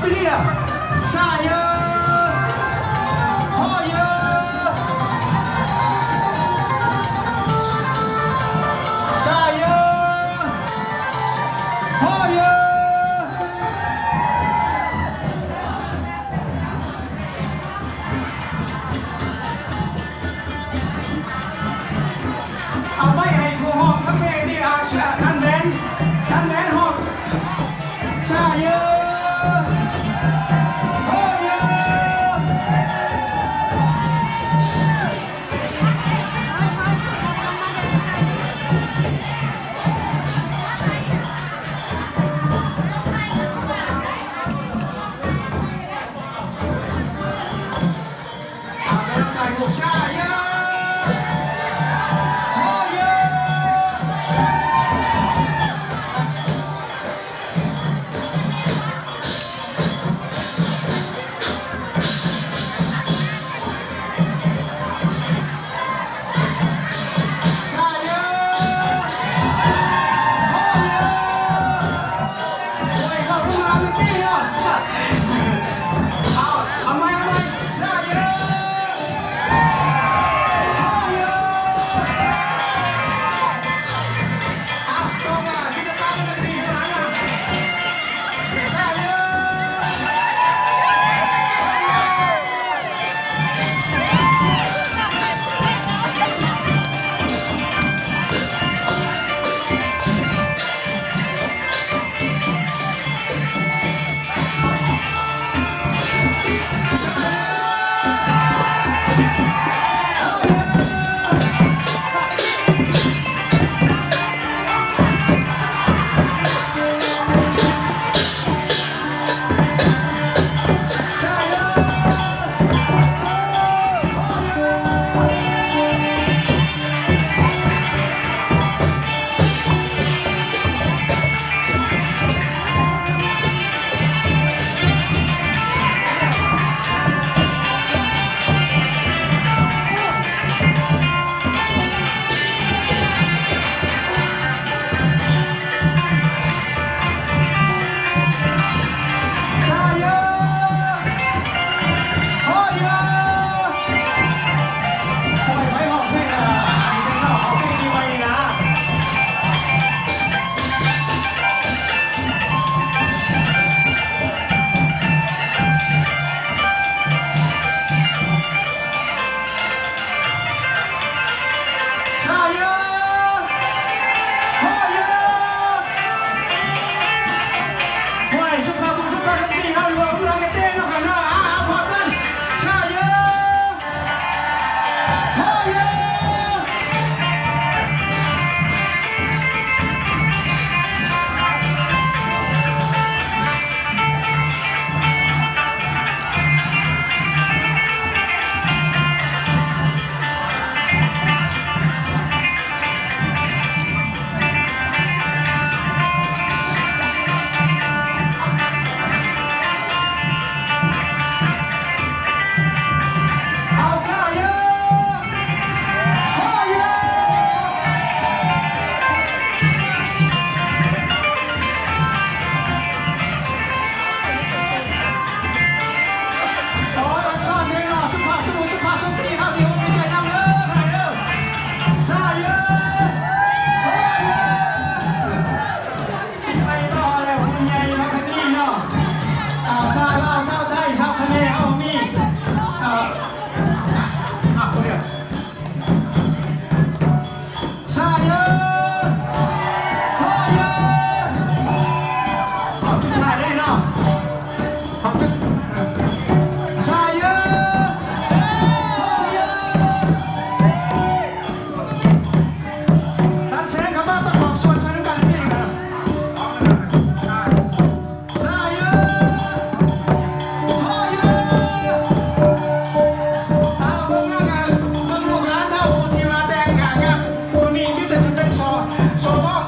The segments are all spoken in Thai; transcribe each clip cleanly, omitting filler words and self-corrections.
Aprilia, saya, Hoya, saya, Hoya.เอาไม่ให้ผู้หอบทั้งแม่ที่อาเชื่อท่านแดนหอบซาเยอะโอ้เยอะเอาไปใส่หัวซาเยอะ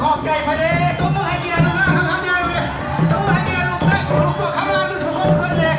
Hãy subscribe cho kênh Ghiền Mì Gõ để không bỏ lỡ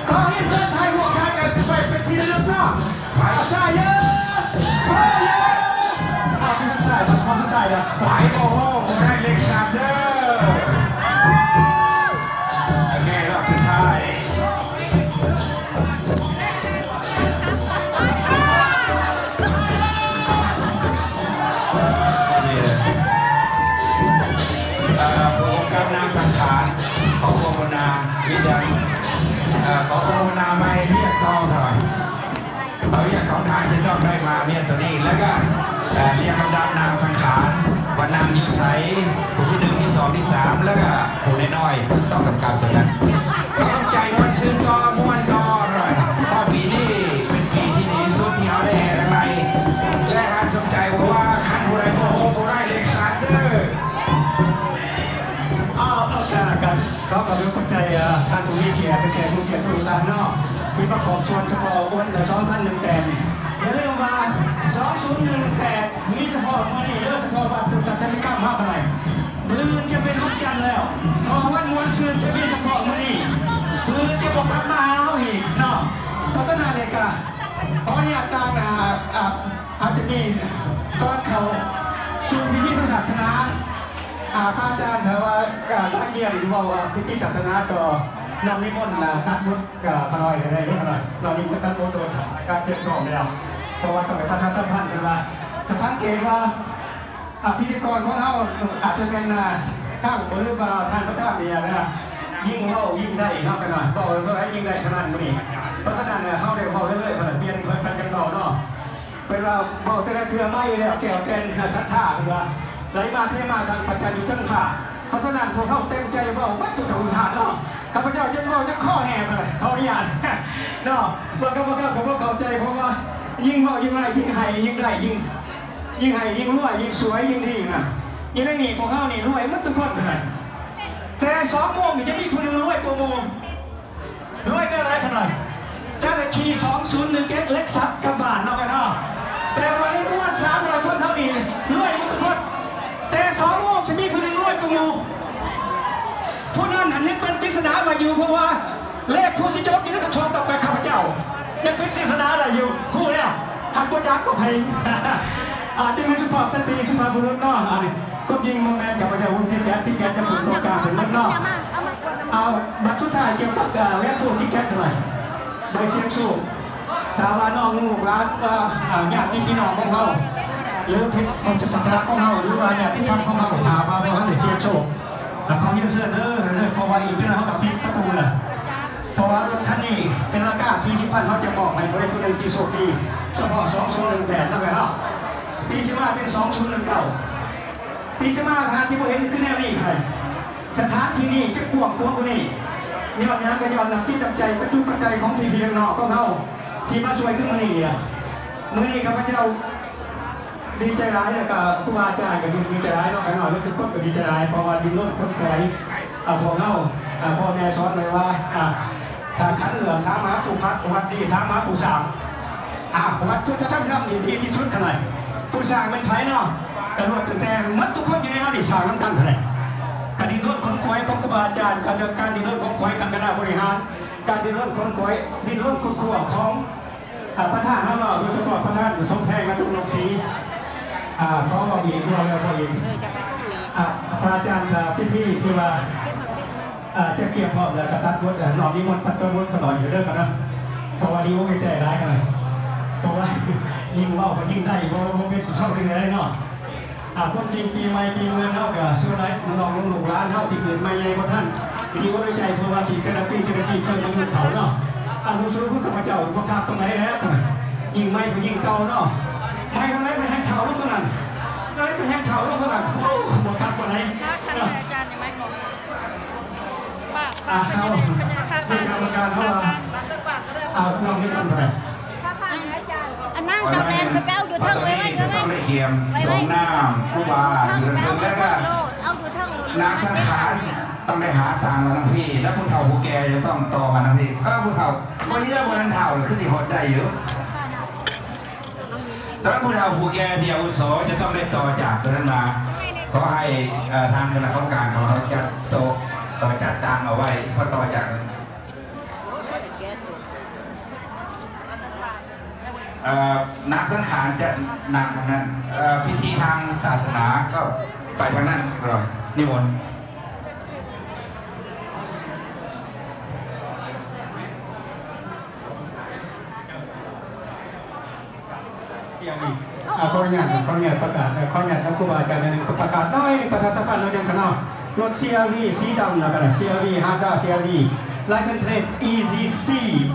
ขอให้เส้นไทยหัวขาดกันไปเป็นทีละเนาะไปใส่เยอะไปเยอะเอาไปใส่มาทำได้ละไปโอ้โหได้เล็กชาเดอร์แม่รอบสุดท้ายนางสังขารขอภาวนาวิดังขอภาวนาไม่เรียกต่อหน่อยเอาเรียกของทานจะต้องได้มาเนี่ยตัวนี้แล้วก็เรียกลำดับนางสังขารว่านางยิ้วใสผู้ที่1ที่2ที่3แล้วก็ผู้น้อยๆต้องกำกับตัวนั้นต้องใจมันซึ้งต่อม้วนต่อหน่อยเพราะปีนี้เป็นปีที่ดีสุดที่เราได้แห่ทั้งในและท่านสนใจว่าขันผู้ใดโมโหผู้ใดเล็กซันเดอร์กันก็กำลังเข้าใจท่านผู้มีเกียรติเป็นแขกผู้เกียรติทุกท่านเนาะที่ประกอบส่วนเฉพาะอ้วนแต่2018อย่าลืมว่า2018มีเฉพาะมื้อนี้เฉพาะวันถึงสัจจิกรรม5เท่าไหร่มื้อจะเป็นวันจันทร์แล้วพอวันมวลซืนจะมีเฉพาะมื้อนี้มื้อจะบอกกลับมาเอาอีกเนาะเพราะฉะนั้นเนี่ยก็เพราะเนี่ยการอาจจะมีก้อนเขาสู่พิธีทางศาสนาพระอาจารย์ถามว่าท่านเกียรติบอกว่าพิธีศาสนาก็นำนิมนต์ท่านพุทธกับพระน้อยอะไรนี่ขนาดเรานิมนต์ท่านพุทธโดนการเตรียมพร้อมแล้วเพราะว่าต้องไปประชาสัมพันธ์กันว่าจะสังเกตว่าพิธีกรของเขาอาจจะเป็นข้างหรือว่าท่านพระเจ้าเนี่ยนะยิ่งเล่ายิ่งได้นอกกันหน่อยต่อเท่าไรยิ่งได้ขนาดนี้เพราะฉะนั้นเขาเดี๋ยวเบาเรื่อยๆขนาดเปลี่ยนกันกันต่อเนาะเป็นว่าเบาแต่ละเทือไม่แล้วแก้วแกนศรัทธาคือว่าไหลมาเทมาทางปัจจัยอยู่ทั้งฝ่าเพราะฉะนั้นพวกเขาเต็มใจว่าวัตถุถุฐานเนาะข้าพเจ้าจะว่าจะข้อแหบเลยเขาอนุญาตเนาะบางครั้งผมก็เข้าใจเพราะว่ายิ่งว่ายิ่งไรยิ่งไห้ยิ่งได้ยิ่งไห้ยิ่งรวยยิ่งสวยยิ่งดีนะยิ่งได้หนีพวกเขาหนีรวยมันทุกคนเลยแต่2 โมงจะมีผู้นึงรวยกว่าโมงรวยก็อะไรขนาดจะได้ขี่201เก็ตเล็กซับกับบานเนาะกันเนาะแต่วันนี้อ้วน300 คนเท่านี้รวยมันทุกคนแต่2 โมงจะมีผู้นึงรวยกว่าโมงผู้นั้นหันนี้เป็นปริศนามาอยู่เพราะว่าเลขผู้สิจบอยู่ในกระทงกับไปข้าพเจ้ายังเป็นปริศนาอะไรอยู่คู่เนี่ยหันปัญญาก็เพลงอาจจะเป็นสุภาพสตรีสุภาพบุรุษเนาะก็ยิงโมเมนต์กับพระเจ้าวุ้นที่แก๊สจะฝึกโครงการเป็นเรื่องนอกเอาบัตรสุดท้ายเกี่ยวกับแวะสูบที่แก๊สเท่าไหร่ใบเสียงสูบถามว่าน้องลูกร้านญาติพี่น้องของเขาหรือพิธีศาสนาของเขาหรือว่าญาติธรรมของเขาถามว่าเขาได้เสียงสูบแต่เขาเยอะเสือเด้อเพราะว่าอีกที่นั่นเขากับปิดประตูเลยเพราะว่ารถคันนี้เป็นราคา40,000เขาจะบอกให้ผู้ใดผู้หนึ่งที่โชคดีเฉพาะ2018นั่นแหละเนาะปีสิมาเป็น2019ปีสิมาทางที่ผมเห็นคือแนวนี้ใครสถานที่นี้จะกวงกวนี้ย้อนนั้นก็ย้อนนำที่นำใจประจุปัจจัยของพี่น้องก็เขาที่มาช่วยขึ้นมือนี้ข้าพเจ้าดีใจร้ายเลยกับครูบาอาจารย์กับดีใจร้ายน้องกันหน่อยแล้วทุกคนก็ดีใจร้ายเพราะว่าดินล้นคนแก่พอเล่าพ่อแม่สอนเลยว่าทางขันเหลืองท้าม้าผูพัดวัดดีท้าม้าผูสามวัดพุทธธรรมคำดีที่สุดขนาดผู้สร้างเป็นไผ่เนาะแต่รวดแต่มัดทุกคนอยู่ในนั้นดิสร้างน้ำกันขนาดการดินล้นคนควยของครูบาอาจารย์การดินล้นคนควยกับคณะบริหารการดินล้นคนควยดินล้นคนครัวของประธานเขาเนาะโดยเฉพาะประธานสมแพงและทุกลงสีก็มีเราแล้วก็อีกพระอาจารย์พิธีที่ว่าจะเกี่ยวพร้อมแล้วกระตัดวุฒิหนอมนิมนต์พัตตวุฒิขนอยอยู่เรื่องกันนะเพราะว่านี้ว่าไม่ใจร้ายกันเลยเพราะว่ายิ่งว่าเขายิ่งได้เพราะว่าเป็นเข้าเรื่องอะไรเนาะคนจริงปีใหม่ปีเงินเท่ากับสุนัยลองลูกร้านเท่าที่เกิดมาใหญ่กว่าท่านดีว่าไม่ใจเพราะว่าสิ่งกระตี้เพื่อยังมือเขาเนาะผู้ช่วยผู้ข้าพเจ้าพระคับตรงไหนแล้วกันยิ่งไม่ผู้ยิ่งเก่าเนาะไม่ทำไรไปแหงเถาลูกคนนั้นเลยไปแหงเถาลูกคนนั้นโอ้หมดคับคนไหนอาจารย์ยังไม่บอกเขาเป็นกรรมการเขาลองให้คนไหนอันนั่งเจ้าแดนไปเป้าอยู่ทั้งไว้ไหมต้องได้เขียมสองน้ำผู้ว่าอยู่เรื่องแล้วก็นางสังขารต้องได้หาตังค์มาทั้งพี่แล้วผู้เฒ่าผู้แก่จะต้องต่อมาทั้งพี่ผู้เฒ่าไม่เยอะกว่านั้นเฒ่าขึ้นที่หดได้เยอะแต่ว่าผู้เฒ่าผู้แก่ที่อาวุโสจะต้องได้ต่อจากตัวนั้นมาขอให้ทางคณะกรรมการของเขาจัดโต๊ะจัดตังเอาไว้เพราะต่อจากนักสังขารจะนำทางนั้นพิธีทางศาสนาก็ไปทางนั้นครับนิมนต์ขออนุญาตประกาศขออนุญาตท่านครูบาอาจารย์หนึ่งประกาศน้อยในประชาสัมพันธ์เรายังขนาดรถ CRV สีดำนะครับ CRV Honda CRV License Plate EZC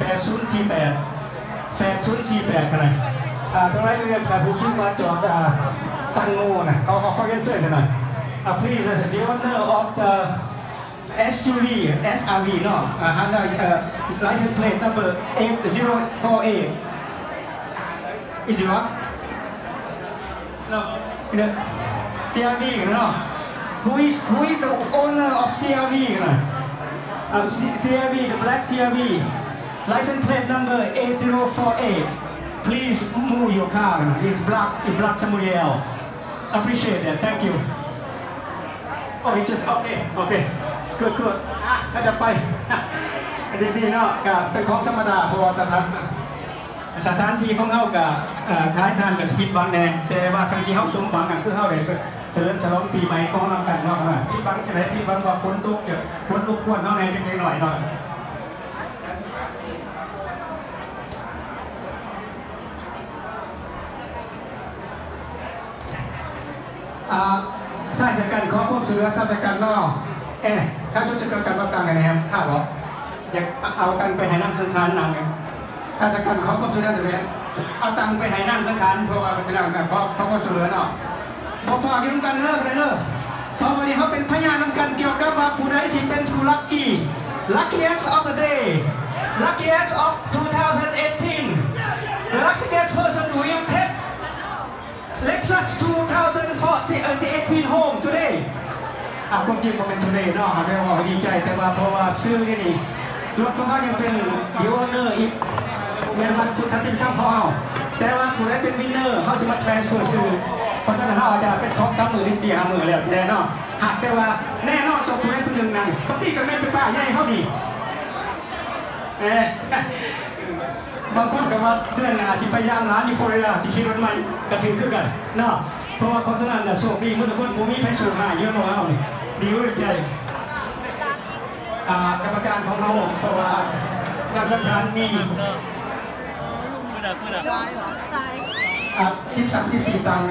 8048กันเลยตรงนั้นเรียนกับผู้ชื่อมาจอดตังโง่นะเขาเรียนเสื้อกันหน่อย Please the owner of the SUV SRV เนาะHonda License Plate number 8048 is it what no CRV กันเนาะWho is the owner of CRV กัน CRV the black CRV license plate number 8048 please move your car it's block somebody else appreciate that thank you oh it's just okay good ก็จะไปดีเนาะก็เป็นของธรรมดาเพราะว่าสถานที่ของเขากับท้ายทานกับสกิดบังแน่แต่ว่าสิ่งที่เขาสมหวังกันคือเขาได้เฉลิมฉลองปีใหม่ของเรากันเนาะที่บังจะไหนที่บังว่าฝนตกเยอะฝนตกกวนเนาะแน่จะเก่งหน่อยใส่สกันขอควบเสือใส่สกันเนาะถ้าชุดสกันก็ต่างกันนะครับข้าวหรออยากเอากันไปให้นั่งสังขารนั่งใส่สกันขอควบเสือแต่เนี่ยเอาตังไปให้นั่งสังขารเพราะว่าเป็นอะไรเพราะควบเสือเนาะบอกฝากยืมกันเลิกเลยเนอะเพราะวันนี้เขาเป็นพยานนำกันเกี่ยวกับว่าผู้ใดสิเป็นผู้ลัคกี้ luckiest of the day luckiest of 2018 the luckiest person will take Lexus 2018 home today ความจริงมันเป็น today เนาะไม่ว่าดีใจแต่ว่าเพราะว่าซื้อนี่รถของเขายังเป็นดีโอเนอร์อีกเป็นวันทุกทัศน์ข้างพอแต่ว่าผู้ใดเป็นวินเนอร์เขาจะมา transfer ซื้อเพราะฉะนั้นเขาอาจจะเป็น2-3 หมื่นหรือ4-5 หมื่นแล้วแน่นอนหากแต่ว่าแน่นอนตัวผู้ใดผู้หนึ่งนั้นปกติก็ไม่เป็นป้าใหญ่เขาดีบางคนก็ว่าเดือนหน้าสิพยายามร้านอยู่ฟลอริดาสิขี่รถใหม่ก็ถือขึ้นกันเนาะเพราะว่าโฆษณาเนี่ยโชคดีเมื่อทุกคนผมมีไฟสูงมาเยอะมากเลยดีด้วยใจกรรมการของเราเพราะว่าการจัดการมี13-14 ตังค์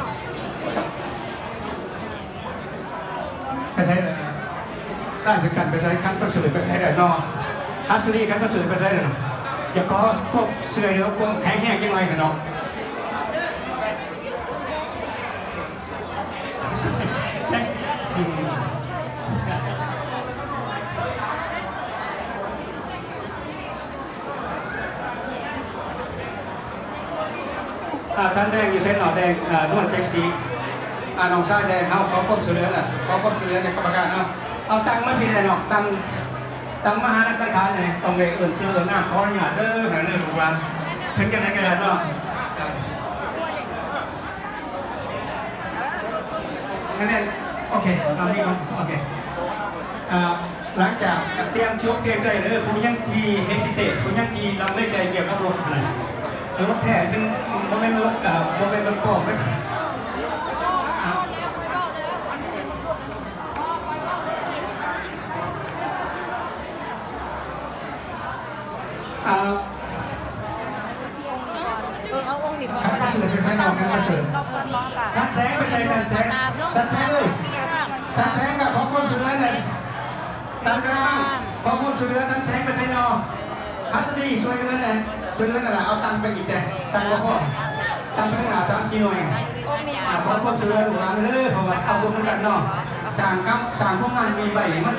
ไปใช้สร้างสกัดไปใช้คันต้นสื่อไปใช้ได้นอฮัสซีคันต้นสื่อไปใช้ได้เนาะอย่าขอควบเสื่อเดี๋ยวควบแข็งแห้งยังไงกันเนาะท่านแดงอยู่เส้นหน่อแดงนวดเซ็กซี่น้องชายแดงเขาควบเสือน่ะเขาควบเสือในกรรมการเอาตังมาพี่แดงเนาะตังมหานักสังขารเนี่ยต้องไปเอื่นเสือหน้าขอหยาดเด้อหน่อยเลยถูกวันถึงจะได้กระดาษเนาะนั่นโอเคเอาพี่น้องโอเคหลังจากเตรียมยกเกมได้เลยผู้ยังทีเฮสิเตตผู้ยังทีเราไม่ใจเกี่ยวกับรถอะไรรถแท้เป็นโมเมนต์รถโมเมนต์รถกอล์ฟไหมเอาองค์นี้ก่อนคัดเสือไปใช้นอกคัดเสือคัดแสงไปใช้คัดแสงเลยคัดแสงกับของคนสุดเลยเลยตามกันบ้างของคนสุดเลยคัดแสงไปใช้นอกคัดสตรีสวยกันเลยสวยกันนั่นแหละเอาตังไปอีกแต่ตังก็พอตังทั้งหน้า3-4 หน่วยของคนสุดเลยหลานเลยเพราะว่าเอาคนกันเนาะสั่งพวกงานมีใบมัน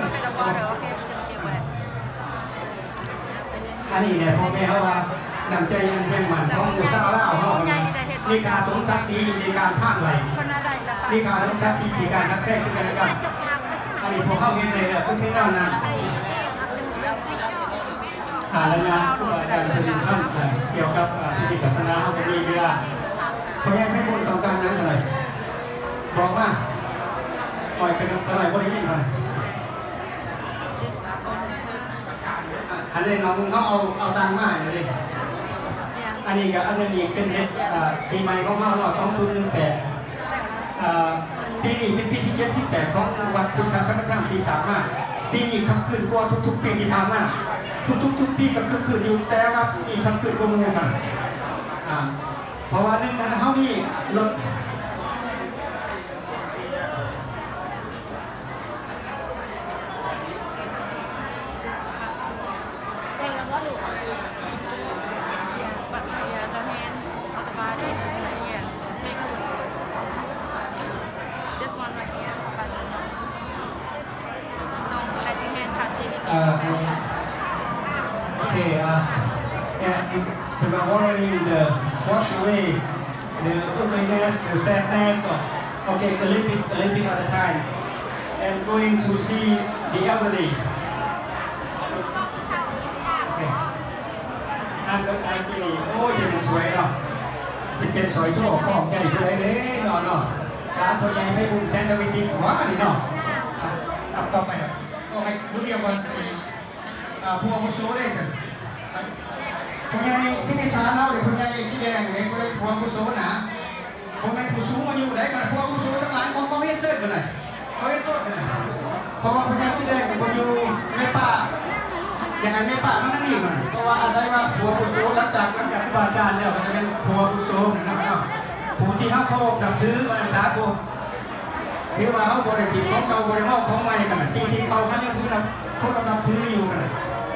อันนี้เนี่ยพ่อแม่เขาว่านำใจยังแข็งมันของหมู่สาวเล่าเขามีการสมศักดิ์ศรีอยู่ในการท่านไหลมีการสมศักดิ์ศรีในการทักแท้ขึ้นกันกันอันนี้พวกเขาเห็นเลยเนี่ยทุกที่เล่านั้นรายงานผู้อาจารย์เป็นท่านเกี่ยวกับพิธีศาสนาเขามีเวลาพอแยกให้คนต้องการนั้นอะไรบอกว่าปล่อยเป็นอะไรก็ได้ยินอะไรอันนี้น้องเขาเอาตังค์มาเลยอันนี้กับอันนึงอีกเป็นปีใหม่ของเรา2018ปีนี้เป็นปีที่7ที่8ของวัดพุทธศักราชปี35ปีนี้คำคืนกว่าทุกๆปีที่ผ่านมาทุกปีกับคำคืนอยู่แต่ว่าปีคำคืนก็มูกันเพราะว่าหนึ่งอันเขานี่รถOkay, yeah, about watering the wash away the ugliness, the sadness. Okay, a little bit at a time, and going to see the elderly. Okay. น่าจะไอ้ปีนี้โอ้ยยังสวยเนาะสิเป็นสวยชั่วของใหญ่เลยเด้เนาะการตัวใหญ่ให้บุญแสนจะไปสิว่านี่เนาะต่อไปก็ให้รู้เดียวกันผู้อาวุโสได้จ้ะผู้ใหญ่สิ่งที่สารเราเดี๋ยวผู้ใหญ่ที่แดงเนี่ยผู้อาวุโสนะผู้ใหญ่ผู้สูงอายุได้กันผู้อาวุโสทั้งหลายเขาเฮ็ดเชิดกันเลยเขาเฮ็ดโทษกันเลยเพราะว่าผู้ใหญ่ที่แดงคนอยู่ในป่าอย่างไรในป่ามันนั่นนี่มันเพราะว่าอาศัยว่าผู้อาวุโสหลังจากครูบาอาจารย์แล้วมันจะเป็นผู้อาวุโสนะครับผู้ที่เขาเคารพนับถือมาสาธุถือว่าเขาบริจิตของเก่าบริโภคของใหม่กันสิ่งที่เขาเขายังถือเขากำลังถืออยู่กัน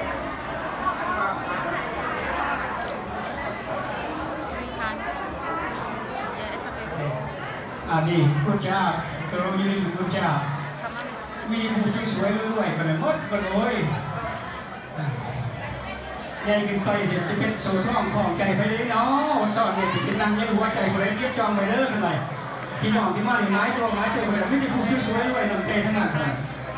นี่คุณเจ้าเรายืนอยู่คุณเจ้ามีผู้สวยๆรวยๆกันเลยหมดกันเลยใหญ่ขึ้นไปสิจะเป็นโซ่ท่องของใจไปเลยเนาะจอดเนี่ยสิเป็นนางยันหัวใจคนเลยเก็บจองไปเด้อกันเลยพี่น้องที่มาในไม้ตัวไม้เจอกันไม่ใช่ผู้สวยๆรวยๆน้ำใจทั้งนั้นเลย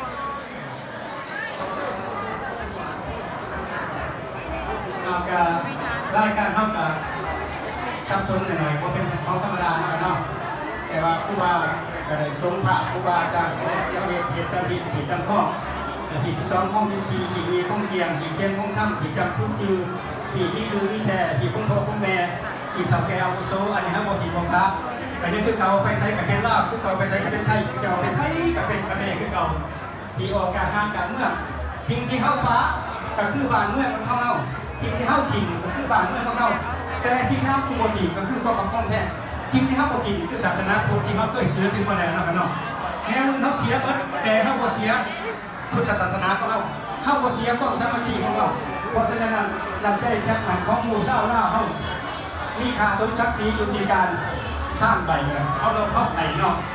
เอาการรายการเท่ากับซับซ้อนหน่อยๆเพราะเป็นของธรรมดาเนาะแต่ว่าครูบาก็ได้ทรงพระครูบาอาจารย์และเจ้าเหตุการณ์ที่ตั้งข้อที่12ข้อง14ที่มีข้องเกียงที่เทียนข้องถ้ำที่จำทุกจือที่นี่คือนี่แท้ที่พุ่งพ่อพุ่งแม่ที่สังแกอาวุโสอันนี้ฮะบอกที่บอกพระแต่นี่คือเก่าไปใช้กับเป็นลาบคือเก่าไปใช้กับเป็นไทยคือเก่าไปใช้กับเป็นกระเบคือเก่าที่ออกการห้างการเมืองสิ่งที่เข้าฟ้าก็คือบ้านเมืองของเขาสิ่งที่เข้าถิ่นก็คือบ้านเมืองของเขาแต่สิ่งที่เข้าคุโมถิ่นก็คือความบังคับแท้สิ่งที่เขาบอกจริงคือศาสนาพุทธที่เขาเคยเสียถึงมาแล้วนะครับเนาะแม้มึงเขาเสียแต่เขาบอกเสียพุทธศาสนาของเราเขาบอกเสียความสามัคคีของเราเพราะฉะนั้นเราใจจักหันของหมู่เศร้าเล่าเขามีค่าสมศักดิ์ศรีอยู่ที่การข้ามไปเลยเขาเราเข้าไปเนาะ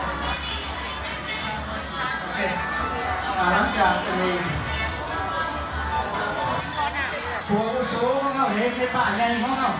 หลังจากผัวโซ่ของเขาเห็นในป่าใหญ่ของเขา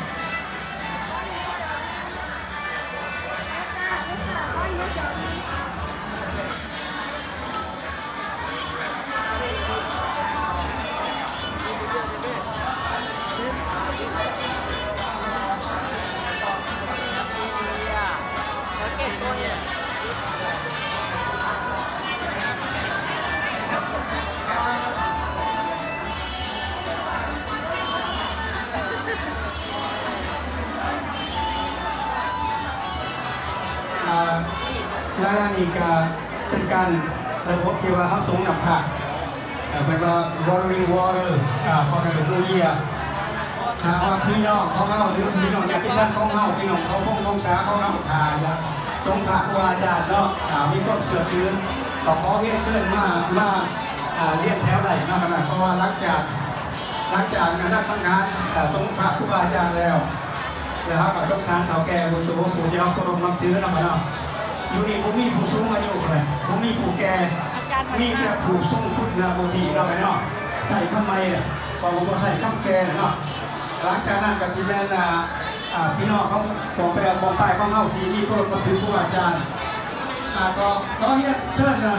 และนี่ก็เป็นการระบบที่ว่าเขาส่งน้ำผักเป็นว่า watering water for the new year หากว่าพี่น้องเขาเข้าหรือพี่น้องอยากกินท่านเขาเข้าพี่น้องเขาพงษาเขาเข้าทานทรงผักวาจาเนาะมีความเสื่อมชื้นต่อขอเรียกเชิญมาเรียกแถวไหนนะครับเพราะว่าหลังจากงานสังฆทานทรงพระครูบาอาจารย์แล้วนะครับกับทุกท่านเต่าแก่บุญสุภผู้ที่เราเคารพนับถือนะครับอยู่นี่ผมมีผู้สูงอายุเลยผมมีผู้แก่มีแค่ผู้ทรงคุณงามโมทีเราไปเนาะใส่ข้ามไม้พอผมก็ใส่ข้ามแก่เนาะหลังจากนั้นก็สิแลนพี่น้องเขาบอกไปบอกไปเขาเข้าทีที่โปรดมาถือผู้อาจารย์ก็ขอเรียนเชิญนะ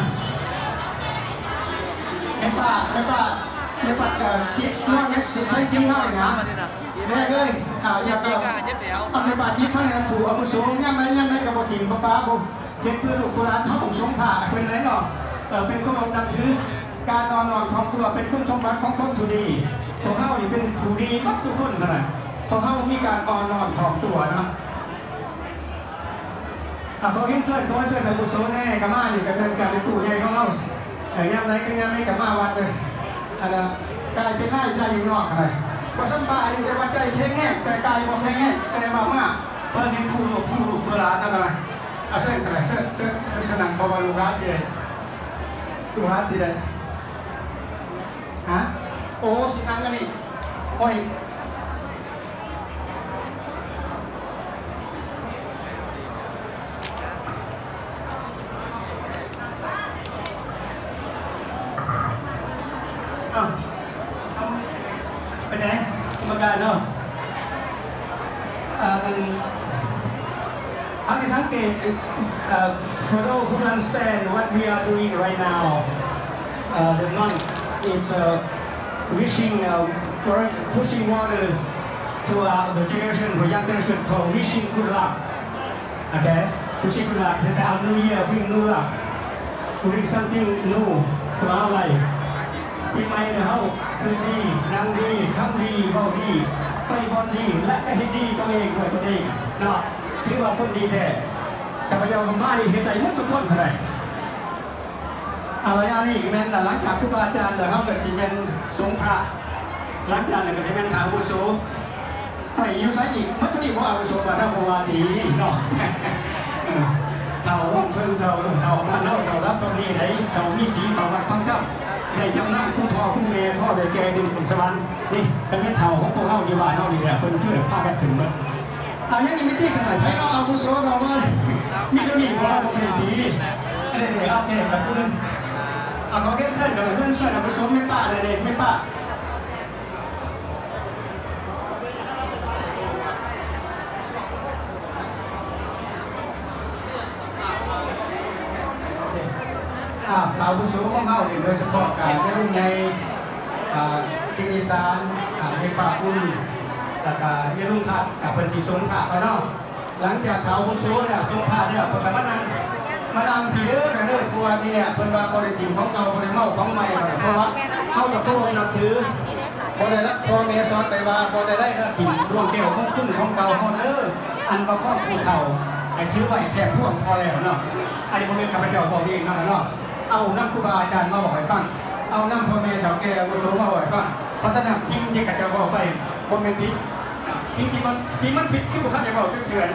เห็นป่ะจิ๊บน้องเล็กสิใช้ชิ้นเท่าไหร่นะแม่เลยอยากเอาในบาทจิ๊บเท่าไหร่ถูกเอาผู้สูงย่ำไรกับบ่จิ๋มป้าผมเห็นเพื่อนลูกโบราณเขาต้องสงผ่าเป็นไรเนาะเป็นคนนับถือการนอนทองตัวเป็นคนสมบัติของคนผู้ดีตัวเขานี่เป็นผู้ดีมักทุกคนขนาดเพราะเขามีการอ่อนนอนถ่อมตัวเนาะพอเห็นเสื้อเขาเสื้อในกุศลแน่กับมานี่กับเงินกับในตู้ใหญ่ของเราย่ำไรก็ย่ำไรกับมาวัดเลยอะไรกายเป็นหน้าใจอยู่นอกอะไรก็สัมปาอยู่แต่ว่าใจแข็งแห้งแต่กายบอกแข็งแห้งแต่มามากเพื่อเห็นผู้หลบผู้หลุดเพื่อร้านอะไรเส้นอะไรเส้นฉนังพอมาลูร้านสิเลยลูร้านสิเลยฮะโอ้สินังกันนี่โอ้ยไปไหนมาการเนาะอันที่สังเกต for those who understand what we are doing right now the monk is wishing pushing water to the generation for young generation for wishing good luck okay wishing good luck to our new year bring new luck bring something new to our lifeปีใหม่เนี่ยเขาคือดีนางดีทำดีเบาดีไปบอลดีและให้ดีตัวเองด้วยตัวเองเนาะถือว่าคนดีแท้แต่พระเจ้าของบ้านนี่เห็นใจมุดทุกคนเท่าไหร่เอาละอย่างนี้แม่นหลังจากครูบาอาจารย์เขาเกิดสิเป็นสงฆ์พระหลังจากนั้นก็สิเป็นทางบุษโไปอยู่ใช้อีกพัฒนีพระอาวุโสมาได้พระวาทีเนาะเท่าร่องเพิ่มเท่าบ้านเท่ารับตรงนี้ไหนเท่ามีสีเท่าวัดพังเจ้าในจำนำผู้พ่อผู้แม่พ่อได้แก่ดึงขุนสวรรค์นี่เป็นเท่าของพวกเราดีว่าเราดีแหละคนช่วยพากันถึงมันเอาอย่างนี้ไม่ตีขนาดใช้เราเอาบุษเราว่ามีตัวนี้ว่าเป็นดีเด็กๆเอาเจ็บแบบนึงเอาขอแค่เส้นกับเพื่อนเส้นเอาผสมไม่ป้าเด็กไม่ป้าเราบุษของเขาโดยเฉพาะการในรุ่นในสิงห์อีสานในป่าฟุ้นแล้วก็ในรุ่นทัดกับเป็นสีสงขาก็เนาะหลังจากเขาบุษเนี่ยสงขาเนี่ยคนละมานั่งทีเด้อกันเด้อกลัวเนี่ยเป็นว่าบริจิมของเราบริเมาของใหม่เพราะว่าเขาจะพวกนับถือบริละพอเมสอนไปว่าบริได้ละถิ่นดวงแก้วของขึ้นของเก่าเขาเด้ออันประกอบภูเขาไอ้ถือไว้แทบท่วมพอแล้วเนาะอันนี้ผมเป็นข้าพเจ้าบอกเองนั่นแหละเนาะเอาน้ำครูบาอาจารย์มาบอกให้ฟังเอาน้ำพ่อแม่เฒ่าแก่อาวุโสมาบอกให้ฟังเพราะฉะนั้นจริงที่กระเจ้าบอกไปผมเป็นผิดจริงมันผิดที่บุคคลจะบอกเถื่อน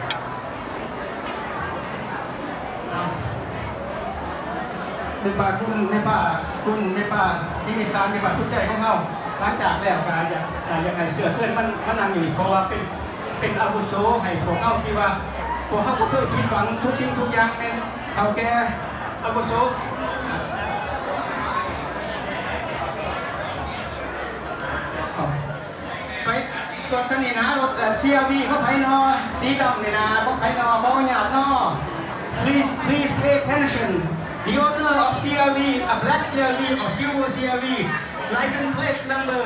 ในป่าคุณในป่าที่มีสารในป่าทุกใจของเราหลังจากแล้วการอย่างไรเสื้อเสื้อมันนั่งอยู่เพราะว่าเป็นอาวุโสให้พวกเขาที่ว่าพวกเขาก็เคยคิดฝังทุกสิ่งทุกอย่างเป็นเฒ่าแก่อาวุโสไปรถคันนี้นะรถCRVเขาไถนอสีดำนี่นะเขาไถนอเขาหยาดนอ please pay attention the owner of CRV a black CRV or silver CRV license plate number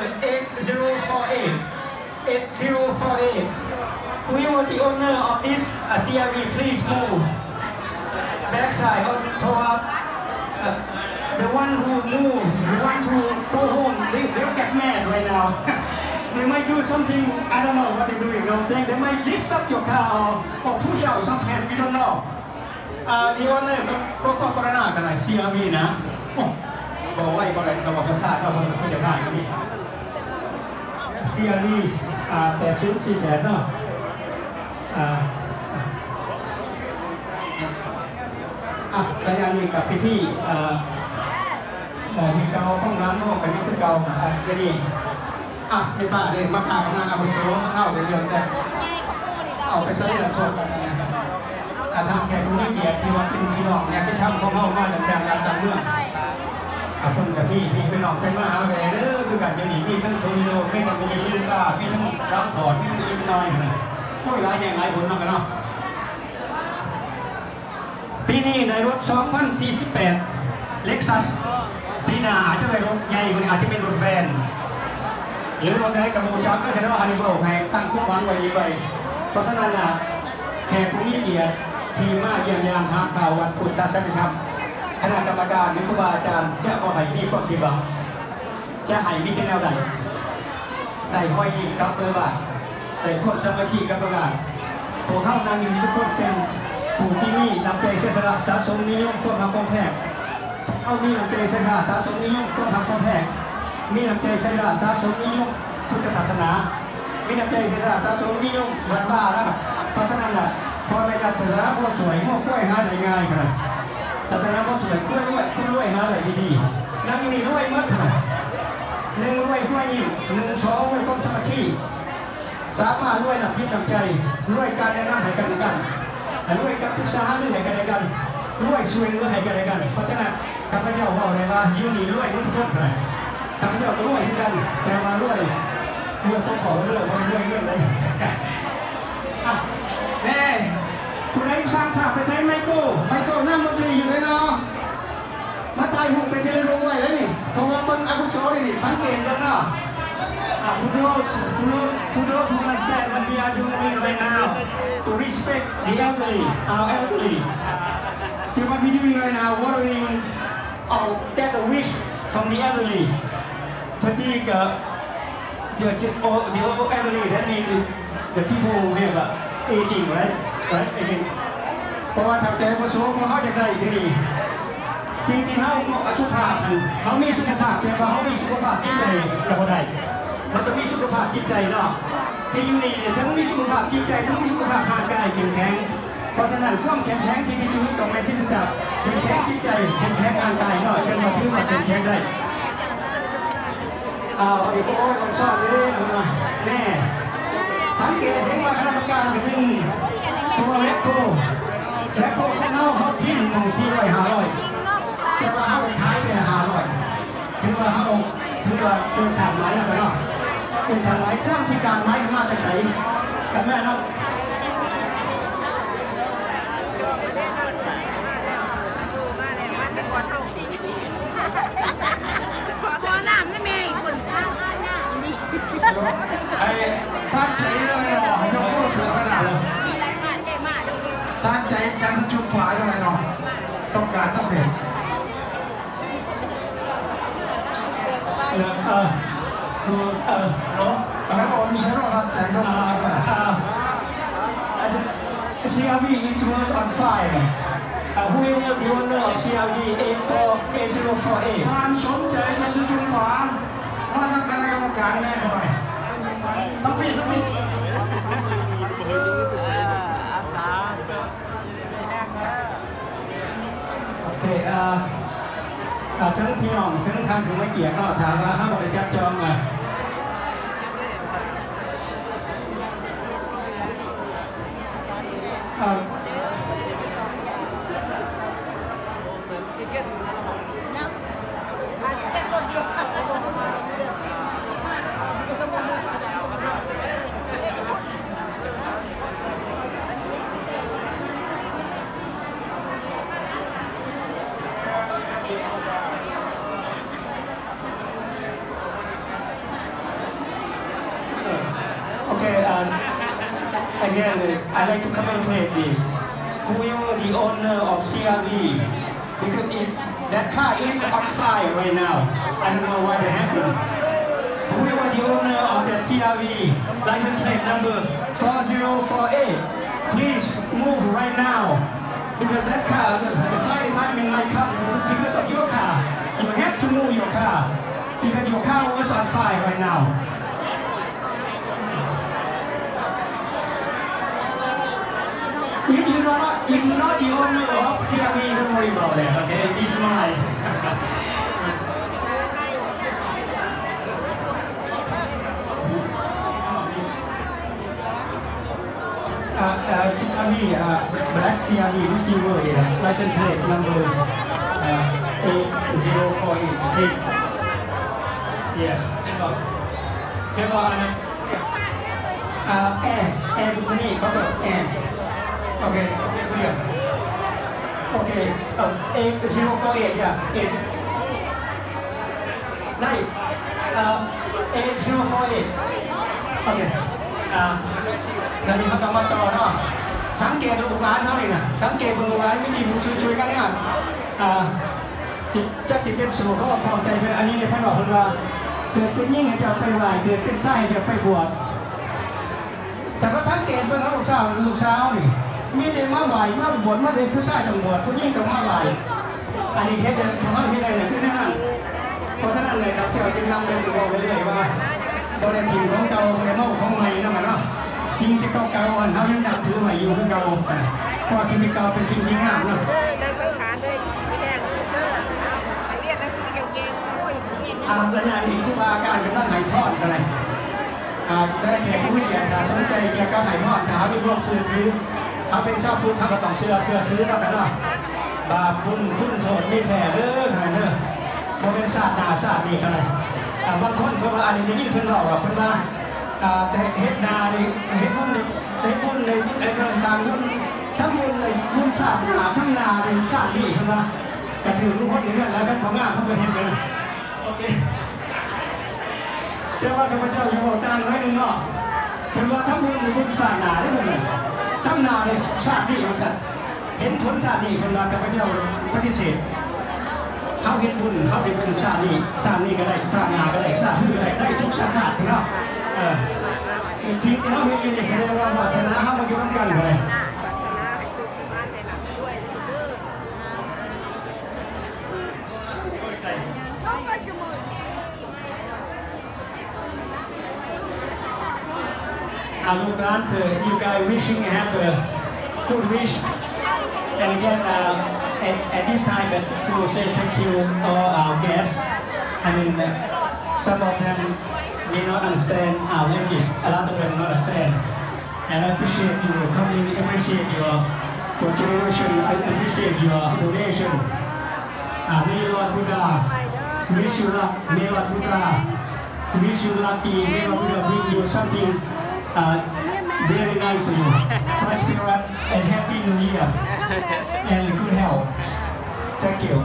8048 whoever the owner of this CRV please move backside or toward the one who move the one to go home they'll get mad right now they might do something I don't know what they're doing you know what I'm saying they might lift up your car or push out sometimes we don't know the owner ก็กรณากันหน่อย CRV นะบอกไว้บอกอะไรเราบอกภาษาเราไม่จะผ่านนี่ CRV 8048เนาะระยะนี้กับพี่ที่เก่าห้องน้ำห้องกันนี่คือเก่าจะดีในป่าเลยมาพากำลังอาวุโสเข้าเดี๋ยวแต่เอาไปใช้แล้วคนทำแขกผู้มีเกียรติที่ว่าเป็นพี่น้องเนี่ยที่ทำของเขามาจากการต่างเมืองชนกับพี่เป็นน้องเป็นมหาแหวนคือการจะหนีมีทั้งโทนิโนมีทั้งมิชิลิต้ามีทั้งรับถอดมีทั้งอินน้อยโอ้ยหลายแห่งหลายผลมากกันเนาะปีนี้ในรถ 2048 Lexus ปีหน้าอาจจะเป็นรถใหญ่กว่านี้อาจจะเป็นรถแวนหรือรถอะไรกับมูจักก็จะต้องอนุโลมให้ตั้งคู่ฟังไว้ดีไว้เพราะฉะนั้นแขกผู้มีเกียรติที่มาเยี่ยมยามทางข่าววันพุธศาสนาธรรมคณะกรรมการหรือครูบาอาจารย์จะบอกให้มีความคิดว่าจะให้มีแนวใดแต่ห้อยยิ้มกับว่าแต่ควบสมาธิกับประกาศพวกเขานางอยู่ทุกคนเป็นผู้ที่มีนำใจเสียสละสะสมนิยมควบทำความแท้เอามีนำใจเสียสละสะสมนิยมควบทำความแท้มีนำใจเสียสละสะสมนิยมพุทธศาสนามีนำใจเสียสละสะสมนิยมวันบ้าแล้วเพราะฉะนั้นแหละพอไปจัดศาสนาพวกสวยพวกกล้วยหาได้ง่ายขนาดศาสนาพวกสวยกล้วยหาได้ดีๆนั่งนี่รวยมากขนาดหนึ่งรวยกล้วยยิ่งหนึ่งสองรวยความสมาธิสามารถรวยหนักคิดหนักใจรวยการแนะนำให้กันและกันรวยการปรึกษาเรื่องให้กันและกันรวยช่วยเหลือให้กันและกันเพราะฉะนั้นข้าพเจ้าบอกเลยว่ายูนี่รวยทุกคนเลยข้าพเจ้าก็รวยเหมือนกันแต่มารวยต้องขอเรื่องเรื่องเลยแม่ผู้ใดสร้างภาพไปใช้ไมโก้นั่งดนตรีอยู่ใช่เนาะมาถ่ายรูปไปเทเลโรยแล้วนี่เพราะว่าเป็นอากุศลนี่สังเกตกันเนาะto those who understand what we are doing right now to respect the elderly our elderly so what we doing right now watering get a wish from the elderly particular the old elderly that means the people who have aging right aging เพราะว่าทางแต่ประสงค์เขาจะได้ดีสิ่งที่เขาสุขภาพเขามีสุขภาพแต่ว่าเขามีสุขภาพจิตใจเราได้มันจะมีสุขภาพจิตใจเนาะที่อยู่นี่ทั้งมีสุขภาพจิตใจทั้งมีสุขภาพร่างกายเข้มแข็งเพราะฉะนั้นความเข้มแข็งที่ชีวิตต้องเป็นที่สุดเข้มแข็งจิตใจเข้มแข็งร่างกายเนาะจนมาถึงว่าเข้มแข็งได้เดี๋ยวโอ้ยคนชอบเลยแน่สังเกตเห็นว่าคณะกรรมการเป็นหนึ่งตัวแรกโคเขาทิ้งมอง400 500แต่ว่าเขาไปท้ายไป500ถือว่าเขาถือว่าเดินทางไม้แล้วกันเนาะเดินทางไม้เครื่องที่การไม้มาจะใช้กันแม่เนาะขอน้ำได้ไหมคนไอ้ตั้งใจเลยเนาะยกมือถือขนาดเลยตั้งใจยังจะจุดฝาทำไมเนาะต้องการต้องเห็นแล้วบอกไม่ใช่เราตั้งใจก็มา CRV is was on fire. Who will be owner of CRV 80804A? ท่านสนใจจะจุดฝาว่าทางคณะกรรมการแน่หน่อยต้องปิดโอเคทั้งพี่น้องทั้งทางถึงไม่เกี่ยงก็ถามว่าห้ามบริจาคจองอ่ะAgain, I like to commentate this. Who is the owner of CRV? Because that car is on fire right now. I don't know why that happened. Who is the owner of that CRV? License plate number 4048. Please move right now. Because that car, the fire department might come because of your car. You have to move your car. Because your car was on fire right now. If you're not the owner of CRV, don't worry about that, okay? It's mine. CRV, black CRV receiver here, license plate number 8048. Yeah. เรียกว่าอะไรแอร์ตัวนี้เขาแบบแอร์โอเคเรียกโอเคA048 yeah ได้A048 โอเคแล้วนี่เขาต้องมาจอเนาะสังเกตดูร้านเขาเลยนะสังเกตดูร้านวิธีผู้ช่วยกันเนี่ยจะสิเป็นสูตรเขาพอใจเป็นอันนี้เนี่ยท่านบอกว่าเกิดเป็นยิ่งให้จะไปไหวเกิดเป็นไส้ให้จะไปบวชแต่ก็สังเกตเบิ่งครับลูกสาวนี่มีแต่มาไหวมาบวชมาเด็กผู้ชายต้องบวชผู้หญิงต้องมาไหวอันนี้เคสเดินทำให้ไม่ได้เลยคือแน่นอนเพราะฉะนั้นเลยครับเจ้าจึงนำเดินบอกไปเรื่อยว่าบริทีของเก่าบริโภคของใหม่นั่นแหละเนาะสิ่งที่เก่าๆอันเขายังนับถือใหม่อยู่คือเก่าเพราะสิ่งที่เก่าเป็นสิ่งที่งามเนาะนักสังขารด้วยไม่แดงเด้อเรียนหนังสือเก่งๆระยะนี้ครูบาอาจารย์กำลังไหทอดอะไรได้แขกผู้เขียนสนใจเกี่ยวกับไหทอดเขาเป็นพวกสื่อถือเขาเป็นชอบพูดเขาก็ต้องเชื่อถือแล้วกันเนาะบาปคุณโทษไม่แท้เด้อขนาดเด้อโมเป็นศาสตร์นาศาสตร์นี่กันเลยบางคนเพราะว่าอันนี้ได้ยินเพิ่นบอกว่าเพิ่นว่าเฮ็ดนานี่เฮ็ดบุญในกระสังบุญทั้งบุญเลยบุญศาสตร์นาทั้งนาในศาสตร์นี่เพิ่นว่าแต่ถือทุกคนอย่างนี้แล้วกันของงานเขาก็เห็นกันโอเคแต่ว่าข้าพเจ้าจะบอกการไว้หนึ่งเนาะเป็นว่าทั้งบุญในบุญศาสตร์นาได้เหมือนกันทั้งนาในศาสตร์นี่มันจะเห็นผลศาสตร์นี่เป็นว่าข้าพเจ้าปฏิเสธเขาเห็นบุญเขาได้เป็นศาสตร์นี่ก็ได้ศาสตร์นาก็ได้ศาสตร์ที่ก็ได้ทุกศาสตร์เนาะสิ่งที่เขาเห็นในแสดงว่าศาสนาเขามาอยู่ร่วมกันเลย Alugrant, you guys wishing have a good wish, and again at this time to say thank you all our guests. I mean, some of them may not understand our language, a lot of them not understand, and I appreciate you coming, appreciate your contribution, I appreciate your donation. May Lord Buddha wish you luck, may Lord Buddha wish you lucky, may Lord Buddha bring you something.Very nice to you. Prosperous and happy New Year and good health. Thank you.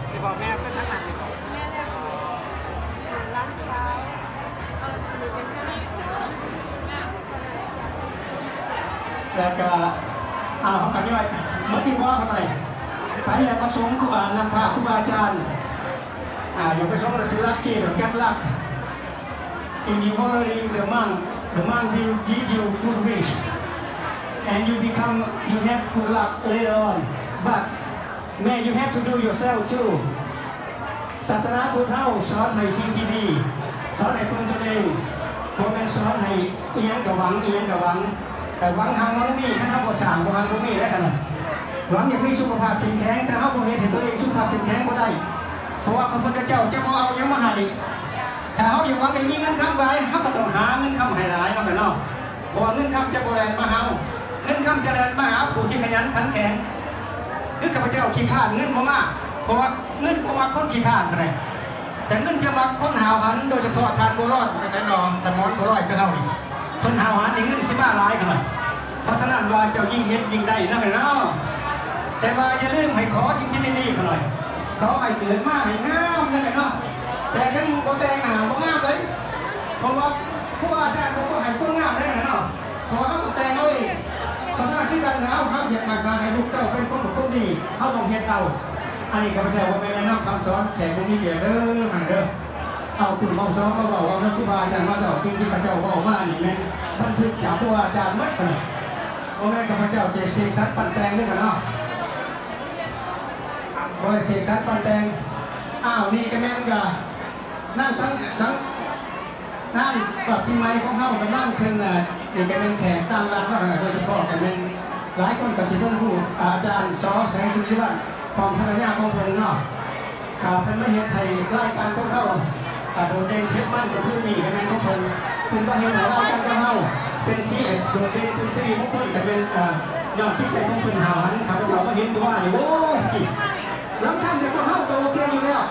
แล้วก็เขากันย่อยเมื่อกี้ว่าทำไมไปอยากประสงค์นำพาครูบาอาจารย์อยากไปส่งศิลป์เกี่ยวกับแก๊สลัก In the honoring the monk will give you good wish, and you have good luck later on. But may you have to do yourself too. ศาสนาพุทธเฮาสอนให้สิ่งที่ดีสอนให้พึงตนเองบ่แม่นสอนให้เอียงกับหวังแต่หวังหางมันมีถ้าเฮาบ่สร้างบ่หางบ่มีแล้วกันหวังอยากมีสุขภาพแข็งแรงถ้าเฮาบ่เฮ็ดให้ตัวเองสุขภาพแข็งแรงบ่ได้เพราะว่าพระพุทธเจ้าจะบ่เอาหยังมาให้ถ้าเขาอยากว่าไม่มีเงินคำไว้เขาก็ต้องหาเงินคำให้หลายเนาะกันเนาะเพราะว่าเงินคำจะโบราณมาหาเงินคำจะแลนมาหาผู้ที่ขยันขันแข็งคือข้าพเจ้าขี้ข้านเงินบ่มากเพราะว่าเงินบ่มาคนขี้ข้านกันเลยแต่เงินจะมาคนหาวหันโดยเฉพาะทานโบราณกันเนาะสมอนโบราณก็เท่านี้คนหาวหันในเงินสิบ้าหลายกันเลยเพราะฉะนั้นว่าเจ้ายิ่งเฮ็ดยิ่งได้นะกันเนาะแต่ว่าอย่าลืมให้ขอสิ่งที่ดีๆกันหน่อยขอให้เกิดมาให้งามนั่นแหละเนาะแต่ขันโบแต่งหนาโบงามเลยเพราะว่าผู้อาจารย์เขาก็ให้คนงามได้กันเนาะเพราะว่าเขาแต่งเอาเองเพราะฉะนั้นคือการเอาครับอยากมาสร้างให้ลูกเจ้าเป็นคนดีเขาต้องเฮ็ดเอาอันนี้ข้าพเจ้าว่าไม่ได้นำคำสอนแขกคนนี้เกี่ยวเด้อมาเด้อเอากลุ่มเอาซ้อมมาบอกว่านักครูบาอาจารย์มาสอนจริงๆข้าพเจ้าบอกว่านี่แม่บันทึกจากครูอาจารย์ไม่ขนาดเพราะแม่ข้าพเจ้าเจเสกสรรปั่นแตงด้วยกันเนาะบอยเสกสรรปั่นแตงนี่ก็แม่นกานั่งนั่งแบบปีใหม่ของเขากับนั่งคืนนี่ก็เป็นแขกตามร้านก็โดยเฉพาะกันเป็นหลายคนกับศิลปินผู้อาจารย์ซอแสงสุริวัฒน์ของธนญาของเพิ่นเนาะเพิ่นไม่เห็นไทยรายการของเขาโดดเด่นเทปมันก็คือมีกันแม่ของเพิ่นไม่เห็นรายการของเขาเป็นสีโดดเด่นเป็นสีของเพิ่นแต่เป็นยอดจิตใจของเพิ่นหาหันข้าพเจ้าก็เห็นว่าโอ้ยลำคันจากพวกเขาโอเคอยู่แล้ว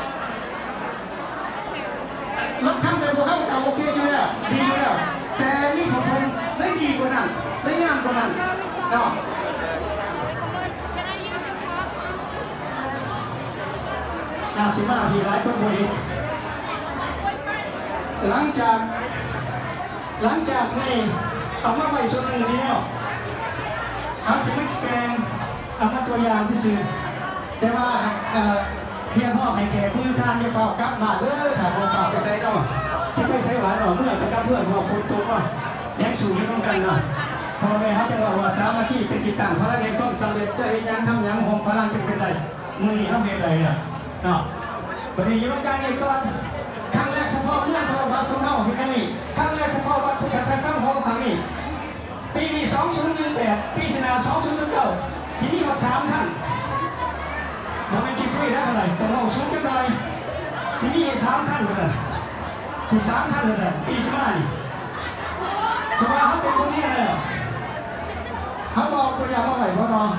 ลำคันจากพวกเขาโอเคอยู่แล้วดีอยู่แล้วแต่นี่ของผมได้ดีกว่านั้นได้งามกว่านั้นเนาะ15 ทีหลายคนบ่เห็นหลังจากนี่เอามาไว้ส่วนหนึ่งนี่แล้วเอาชีวิตแกงเอามาตัวอย่างที่สื่อแต่ว่าเพียงพ่อให้แขกผู้ทานจะเป่ากลับมาถ้าพ่อเป่าไปใช้เนาะที่ไปใช้หวานเนาะเมื่อจะกลับเพื่อนพอฝนตกเนาะยังสูงไม่ต้องกันเนาะพอไปเขาจะบอกว่าสามัคคีเป็นกิจต่างพลังแห่งความสำเร็จจะเห็นยังทำยังหงพลังจะเป็นไรมือนี่เขาเป็นไรอ่ะเนาะประเดี๋ยวยังการเงินก่อนครั้งแรกเฉพาะเรื่องโทรศัพท์ของเขาเป็นแค่นี้ครั้งแรกเฉพาะวัดพุทธศาสนาของครั้งนี้ปีนี้2018ปีสินา2019ที่นี่ก็3ท่านเราไม่คิดคุยได้เท่าไหร่แต่เราสูงกันหน่อยที่นี่3ท่านเลยที่3ท่านเลยปีสิมานี่เพราะว่าเขาเป็นคนนี้เลยเขาบอกตัวอย่างมาไหวเพราะเรา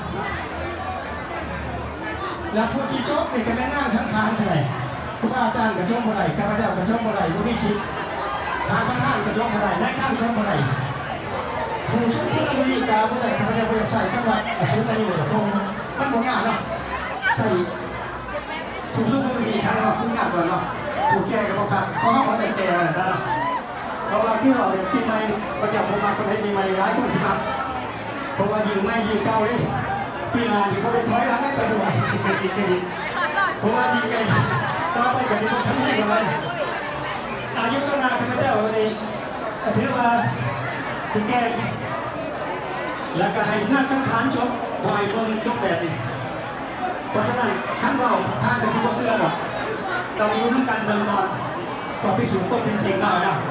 แล้วผู้ที่จบเนี่ยก็ไม่น่าสังขารเท่าไหร่ครูบาอาจารย์กระจกบ่ได้ข้าพเจ้ากระจกบ่ได้ผู้ที่สิทางข้างกระจกบ่ได้ในข้างกระจกบ่ได้ผู้ช่วยผู้บริการบ่ได้ข้าพเจ้าบ่ได้ใส่จังหวัดซื้อไปนี่เลยคงมันบ่งามเนาะใส่ผู้ช่วยผู้บริการเราคุณงามก่อนเนาะผู้แก่ก็บ่ครับเพราะเขาบ่ได้แก่แล้วเพราะว่าที่เราเนี่ยที่ไม่ประจำผมมาคนไหนมีไม่ร้ายคนสิครับเพราะว่ายิงไม่ยิงเก่าเลยปีหน้าที่เขาไปถอยหลังให้กระโดดเพราะว่ายิงไงต่อไปก็จะต้องทำยังไงอายุต้นนาข้าพเจ้าวันนี้ถือว่าสิแก่แล้วก็ให้ชนะสังขารจบวายเบิ่งจบแบบนี้เพราะฉะนั้นท่านเราท่านจะชิบเสื้อหรอกต้องมีรุ่นการเบิ่งก่อนก็พิสูจน์ก็เป็นจริงได้นะ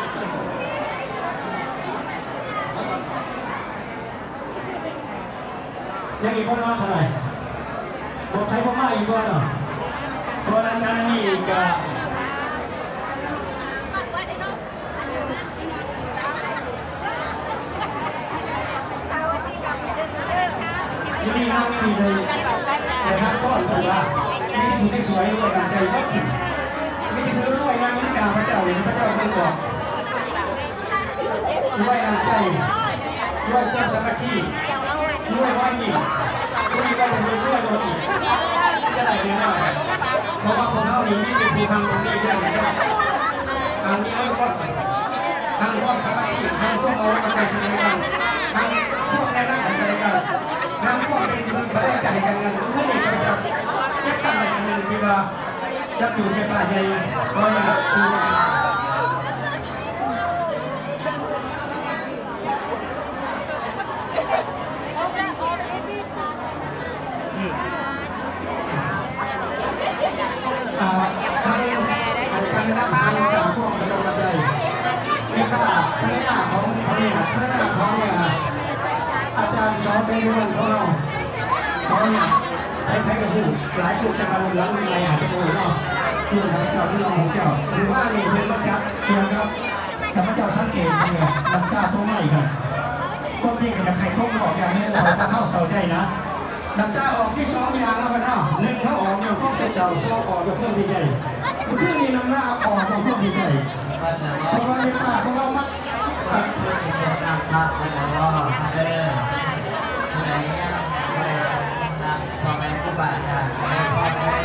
ยังอีกคนน้อยเท่าไหร่บทไทยพม่าอีกคนเหรอเพราะนั้นการนี้อีกที่นี่นั่งไม่มีเลยแต่ท่านก็บอกว่านี่คือสวยๆด้วยกันใจก็กินไม่ได้คือด้วยงานนิการพระเจ้าเลยพระเจ้าไม่บอกด้วยน้ำใจด้วยความสามัคคีด้วยว่าหญิงด้วยว่าจะมีด้วยโดยจะไหนเนี่ยนะเพราะว่าคนเท่านี้ไม่เป็นผู้ทำตรงนี้ได้เลยนะทางนี้ไม่ก็ทางพวกสามัคคีทางพวกเอาใจใส่กันทางพวกในร่างใจกันทางพวกเป็นคนไม่ได้ใจกันกันขึ้นอีกก็จะเก็บกันในหนึ่งที่ว่าจะอยู่ในป่าใหญ่ก็ยังสู้กันอาจารย์สอนเป็นเรื่องของเราเขาเนี่ยให้กับผู้หลายชุดจะมาล้างในอาจจะโดนเนาะเรื่องของเจ้าที่เราของเจ้าหรือว่านี่เป็นพระจักรเกี่ยวกับแต่พระเจ้าสังเกตเนี่ยน้ำตาตัวใหม่ครับก็จริงแต่ใครพบบอกอย่างนี้เราเข้าเสาใจนะน้ำตาออกที่2อย่างแล้วกันเนาะ1เขาออกเนี่ยก็เป็นเจ้า2ออกกับเพื่อนดีใจเพื่อนมีน้ำหน้าออกกับเพื่อนดีใจเพราะว่าในป่าของเรามักนำพระอาจารย์ว่าเด้อผู้ใดยังผู้ใดนำพ่อแม่ผู้บาดเจ็บให้พ่อเด้อ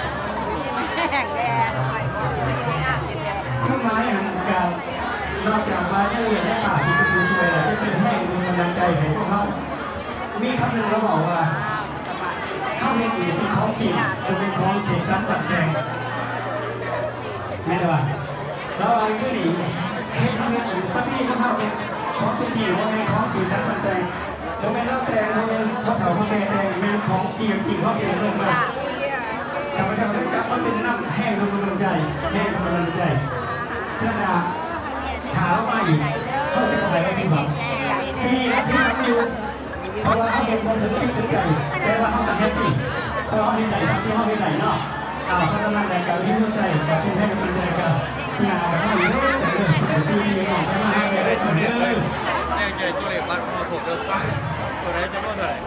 เครื่องไม้แห่งการนอกจากมาเฉลี่ยได้ป่าที่เป็นผู้ช่วยแล้วจะเป็นแห่งมีกำลังใจให้พวกเขามีคำหนึ่งเราบอกว่าข้าวเห็ดเป็นของจริงจะเป็นของเสียชั้นตัดแดงไม่ได้ว่าเราเอาแค่นี้ให้ทำเห็ดพระพี่ก็เท่าเป็นของจริงว่าเป็นของสีสันตัดแดงเราไม่เล่าแต่งเราเป็นเขาเถาเขาแดงเป็นของจริงเขาเป็นเรื่องมากแต่พระเจ้าได้จับมันเป็นน้ำแห้งกำลังใจแห้งกำลังใจเจ้านาถามมาอีกเขาจะไปไม่ถึงหรอกที่ทำอยู่เพราะว่าเขาเป็นคนถึงถึงใจแต่ว่าเขาเป็นแฮปปี้เขาเอาในใจสักที่เขาในใจเนาะเขาทำงานแต่การที่รู้ใจแต่ที่ให้กำลังใจกันงานแบบนี้ตีนี้ออกมาให้ได้ตัวนี้เลยแน่ใจตัวเล็กบ้านของเราถูกเดินไปตัวไหนจะรู้เท่าไหร่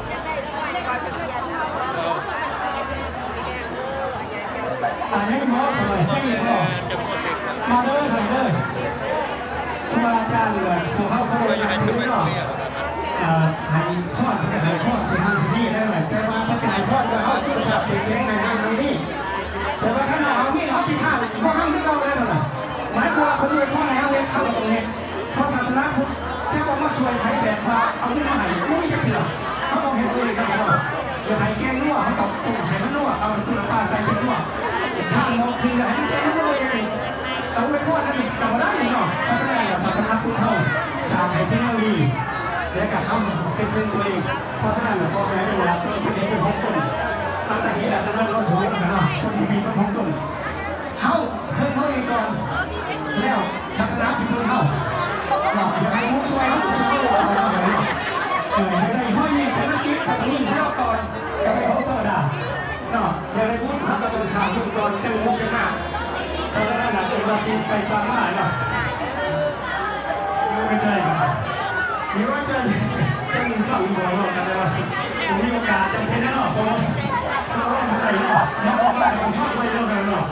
ให้หมอเลยให้หมอมาเลยใครเลยครูบาอาจารย์เลยครูเข้าเข้าไปให้ถึงหรอให้ทอดให้ทอดจะทำสิ่งนี้ได้ไหมแต่ว่าพระจ่ายทอดจะเอาสิ่งจับสิ่งเลี้ยงในงานนี้แต่ว่าขณะเอามีเอาที่ข้าวพวกนั้นที่เราได้หรอหมายความว่าคนที่ทอดในเอาเลี้ยงเข้าตรงนี้เพราะศาสนาพุทธถ้าบอกว่าช่วยไทยแบบว่าเอาที่มาให้ไม่จะเถื่อนเขาบอกเห็นเลยกันว่าอย่าไทยแกงนัวเขาตกตุ่มไทยมันนัวเอาคุณป้าใส่เป็นนัวทางมองคือให้มันแกงนัวยังไงเอาไปทอดนั่นอีกแต่ว่าได้เนาะเพราะฉะนั้นศาสนาพุทธเขาสร้างให้และการทำเป็นเพื่อนตัวเองเพราะฉะนั้นพ่อแม่ในเวลาที่เป็นเด็กเป็นของตนตั้งแต่ที่แล้วจะเริ่มถูกกันเนาะคนที่มีเป็นของตนเฮาเพิ่มเขาเองก่อนแล้วทัศนะสิคุณเฮาอย่าให้มุกช่วยเขาช่วยในห้อยนี่ภารกิจทำนิ่งเช่าก่อนจะไปพบธรรมดาเนาะอย่าไปพูดทำกระตุ้นสาวยุ่งก่อนจะมุกกันมากเพราะฉะนั้นเป็นราศีไปตามมาเนาะไม่ใช่มีว่าจะมึงสั่งหัวเรากันเลยว่ามีโอกาสจะเป็นแน่นอนเพราะเราไม่ได้เนาะเราไม่ได้ชอบไปเรื่องนั้นเนาะ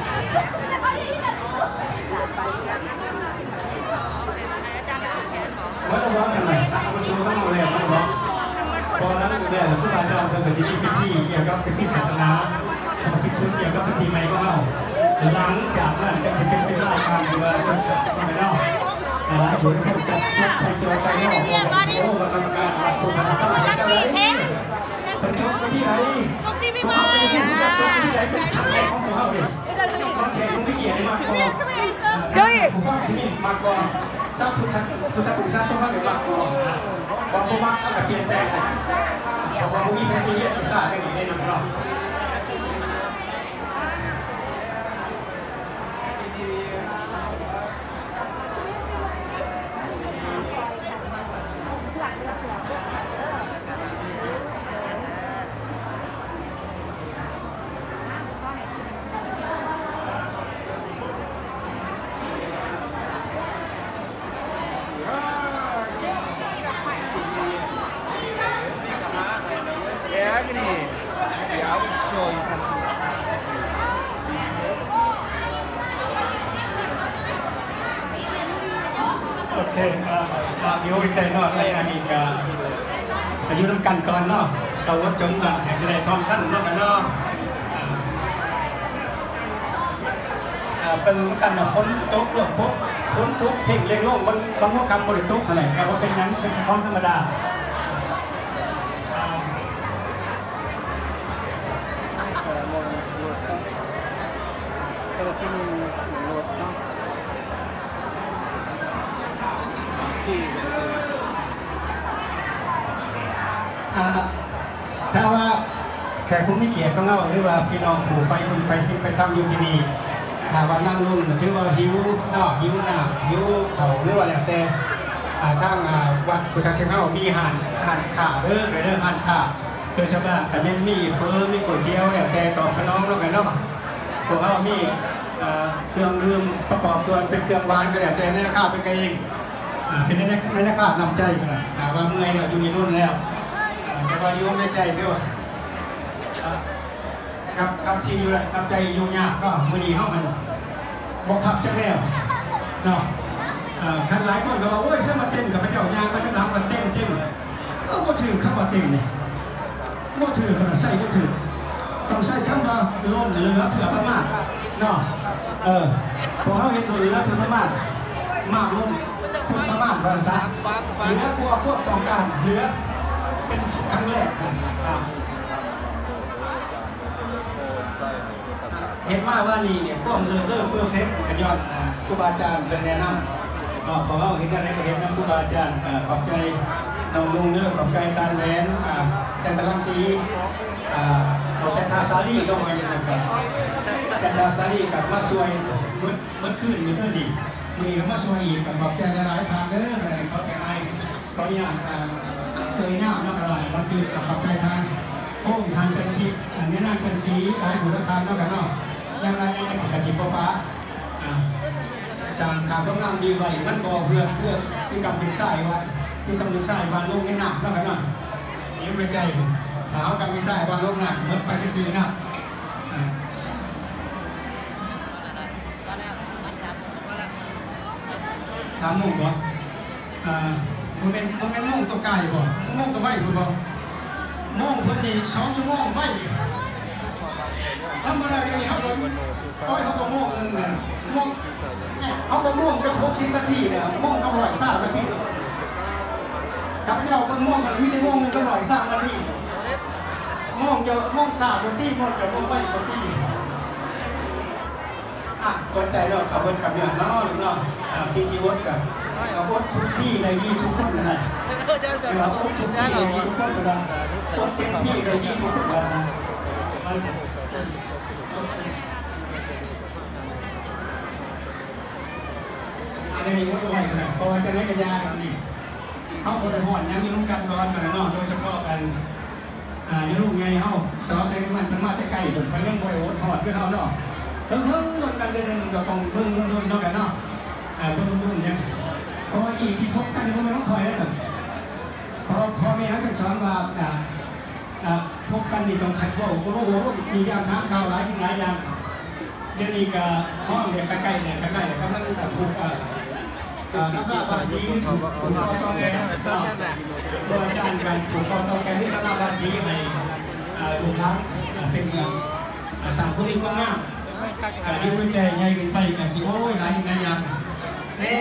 ว่าจะร้องกันไหมมาสู้ต้องเอาเลยมาร้องพอแล้วเดี๋ยวผู้การจะเอาเป็นพิธีเกี่ยวกับพิธีศาสนาสิ่งเกี่ยวกับพิธีใหม่ก็เอาหลังจากนั้นจะเป็นรายการหรือว่าไม่ได้หลายคนเขาจะใช้โจทย์ไปแล้วโอ้กรรมการวัดผู้ทำการจะอะไรเป็นโจทย์ไปที่ไหนส่งที่ไม่มาที่ไหนเป็นทางแรกของเขาเองเขาแข่งคนที่เขียนมากกว่าผมว่าที่นี่มากกว่าทราบทุกชั้นผู้ทราบต้องเข้าเดี๋ยวมากกว่าความผู้มากก็แบบเปลี่ยนแปลงใช่ความผู้มีแพ้ที่เยอะที่ทราบได้ดีได้นำเราโอเคเดี๋ยวใจนอดในอันนี้ก็อายุน้ำกันก่อนเนาะเราวัดจงกันแสงแสดงทองท่านเนาะกันเนาะเป็นกันนะพ้นโต๊ะหลบพ้นทุกเพ่งเลี้ยงโลกบางว่าคำบริโภคอะไรแต่ว่าเป็นยังเป็นความธรรมดาถ้าว่าแขกผู้มีเกียรติก็เงาหรือว่าพี่น้องผู้ไฟคุณไฟซิไปทำอยู่ที่นี่ถ้าว่านั่งรุ่นถือว่าหิวหน้าหิวเขาหรือว่าแล้วแต่ทางวัดพุทธเจ้ามีอาหารข่าเรื่องอาหารข่าโดยเฉพาะแต่ไม่มีเฟอร์มีก๋วยเตี๋ยวแล้วแต่ตอบสนองแล้วกันเนาะพวกเขามีเครื่องดื่มประกอบส่วนเป็นเครื่องหวานก็แล้วแต่ในราคาเป็นกันเองเป็นในราคานำใจกันนะว่าเมื่อยเราอยู่ในรุ่นแล้วแต่ว่าอยู่ในใจเท่ากับที่อยู่แหละกับใจอยู่ยากก็มือดีเข้ามันบอกขับจะแล้วเนาะคันหลายคนก็บอกโอ้ยเสื้อมาเต้นกับพระเจ้ายางพระเจ้าน้ำมาเต้นก็ถือข้าวมาเต้นนี่ก็ถือขนาดใส่ก็ถือต้องใส่ข้าวมาล้มเหลือเถื่อประมาทเนาะพอเขาเห็นตัวเหลือเถื่อประมาทมากล้มทุกประมาทบางซะเหลือกลัวพวกต้องการเหลือเป็นครั้งแรกเห็นว่านี่เนี่ยพวกเริ่มเพื่อเฟซขย้อนครูบาอาจารย์เป็นแนะนำพอเราเห็นอะไรก็เห็นนะครูบาอาจารย์ขอบใจน้องลุงเนื้อขอบใจการแหวนจันทรังสีขอบใจทาสาลีก็มาอย่างนั้นกันจันทราสาลีกับมาช่วยมืดขึ้นดีมีกับมาช่วยอีกกับขอบใจหลายทางเด้ออะไรเขาแต่ไอ้เขาอย่างเคยหน้านักอะไรบางทีกับขอบใจทางโค้งทางจันทิพย์นี่นั่งจันสีหลายบุตรทานแล้วกันเนาะยังไงยังกระถิ่นป้าจางขาก็งามดีไว้มันบ่เพื่อที่กำเป็นสายวัดที่กำเป็นสายบานลงในหนักแล้วกันเนาะยิ้มไปใจถ้าเขากำเป็นสายบานลงหนักมันไปที่ซื้อนะถามมุ่งบ่มันเป็นมุ่งตัวไก่บ่มุ่งตัวไว้คุณบ่มุ่งเพื่อนนี่2 ชั่วโมงไว้ทำอะไรกันเขาบอกมุ่งนึงเนี่ยมุ่งเขาบอกมุ่งจะ60 นาทีเนี่ยมุ่งก็103 นาทีกับเจ้าเป็นมุ่งสารวิทย์มุ่งนึงก็103 นาทีมุ่งจะมุ่ง3 นาทีมุ่งจะมุ่งไปนาทีกดใจเราขับรถขับอย่างน้อยหรือเนาะสิ่งที่วัดกันกับอดทุกที่ได้ดีทุกคนกันเลยเราอดทุกที่ได้ดีทุกคนกันเลยอดเต็มที่ได้ดีทุกคนกันเลยอะไรมีวัตถุอะไรกันนะพอจะได้กระยากันนี่เขาบริหารยังมีลูกกันก่อนกันเนาะโดยเฉพาะกันยังลูกไงเขาสาวเซ็งมันเป็นมาแต่ไกลจนเป็นเรื่องบริโภคถอดด้วยเขาเนาะเพิ่งโดนกันเดือนนึงก็ต้องเพิ่งโดนกันเนาะเพิ่งเนี่ยเพราะอีก10 พบกันมันไม่ต้องคอยแล้วพอแม่เขาจะสอนว่าพบกันนี่ต้องขัดว่าโอ้โหมียามท้าข่าวหลายสิ่งหลายอย่างเดี๋ยวนี้ก็ห้องเนี่ยใกล้ๆเนี่ยใกล้ๆก็มันแต่ถูกนักภาษีถูกต้องแก้โดยอาจารย์กันถูกต้องแก้ที่นักภาษีในถูกทั้งเป็นสั่งคนนี้ก็ง่ายยิ่งใจใหญ่ขึ้นไปกันสิโอ้ยหลายสิ่งหลายอย่างเนี่ย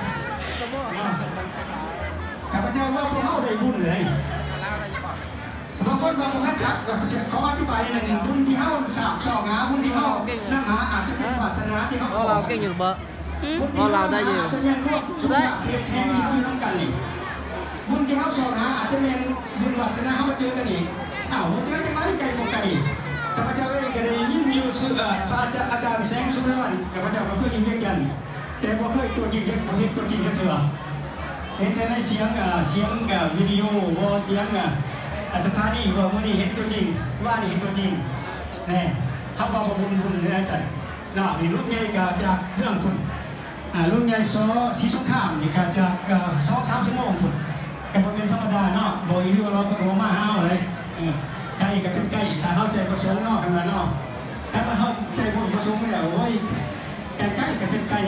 ข้าพเจ้าว่าพวกเขาได้บุญเลยบางคนบางท่านจักเขาอธิบายหนึ่งบุญที่เขาสาบส่องหาบุญที่เขานั่งหาอาจจะเป็นศาสนาที่เขาเราเก่งอยู่บ่พอเราได้อยู่ได้แค่ที่เขาอยู่ต้องกันนี่บุญที่เขาส่องหาอาจจะเป็นบุญศาสนาเขามาเจอกันอีกเจอจังไรไกลกว่าไกลข้าพเจ้าเองก็ได้ยิ่งมีสื่ออาจารย์แสงสุนทรข้าพเจ้าก็เคยยินเรียกกันแต่พอเคยตัวจริงยังเห็นตัวจริงก็เจอเห็นแต่ในเสียงวิดีโอว่าเสียงสถานีว่าวันนี้เห็นตัวจริงว่านี่เห็นตัวจริงนี่เขาบอกว่าบุญในสัตว์นี่ลูกใหญ่ก็จากเรื่องทุนลูกใหญ่สีสงครามนี่ก็จาก2-3 ชั่วโมงทุนก็เป็นธรรมดาเนาะโดยที่เราก็รู้มาห้าวเลยใกล้ก็เป็นใกล้ถ้าเข้าใจประสงค์เนาะกันมาเนาะถ้าเข้าใจคนประสงค์ไม่ได้โอ้ยใกล้ก็เป็นใกล้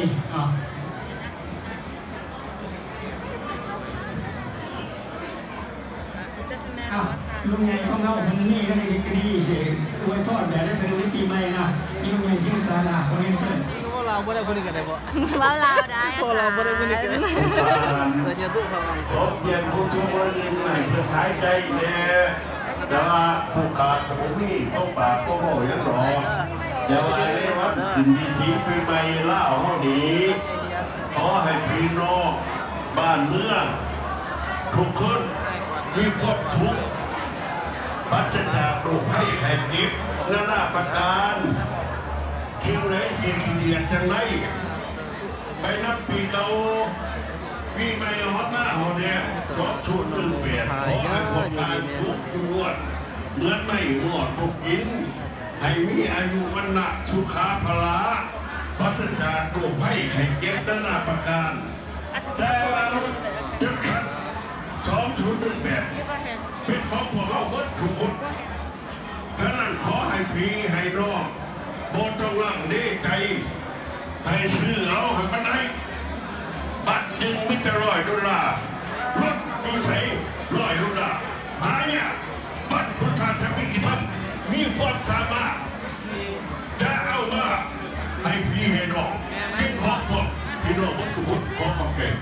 ลุงใหญ่ของเราคนนี้ก็ดีเสียอวยทอดแต่ได้เป็นปีใหม่นะนี่ลุงใหญ่ซิ่งซาลาคนนี้เช่นเราไม่ได้พูดกันได้บ่เราได้เราไม่ได้พูดกันสัญญาตุเขาขอเพียงผู้ช่วยนิดหน่อยเพื่อหายใจเนี่ยแต่ว่าผู้ขาดผู้พี่ต้องปากก็บอกยังรอเดี๋ยวอะไรว่าถึงดีปีใหม่เล่าห้องนี้ขอให้พี่น้องบ้านเมืองทุกคนมีความสุขปัจจัยปลูกให้แข่งกิฟนานาประการคิวไหนที่เดียดจังไรไปนับปีเก่าปีใหม่ฮอตหน้าฮอเนี่ยรถชุด1 เปลี่ยนขอให้พวกการทุกยวดเหมือนไม่หมดทุกกินให้มีอายุวันหนักสุขาพละปัจจัยปลูกให้แข่งกิฟนานาประการแต่ว่าจะขัด2 ชุด 1 แบบเป็นของพวกเราเบิดทุกคนฉะนั้นขอให้พี่ให้น้องโบต้องลังดีใจให้ซื้อเอาให้มันได้บัตรจึงมิตร$100รถดูใช้$100หาเนี่ยบัตรพุทธาจะมีกี่ท่านมีความสามารถจะเอามาให้พี่ให้น้องเป็นของพวกพี่น้องทุกคนขอขอบคุณ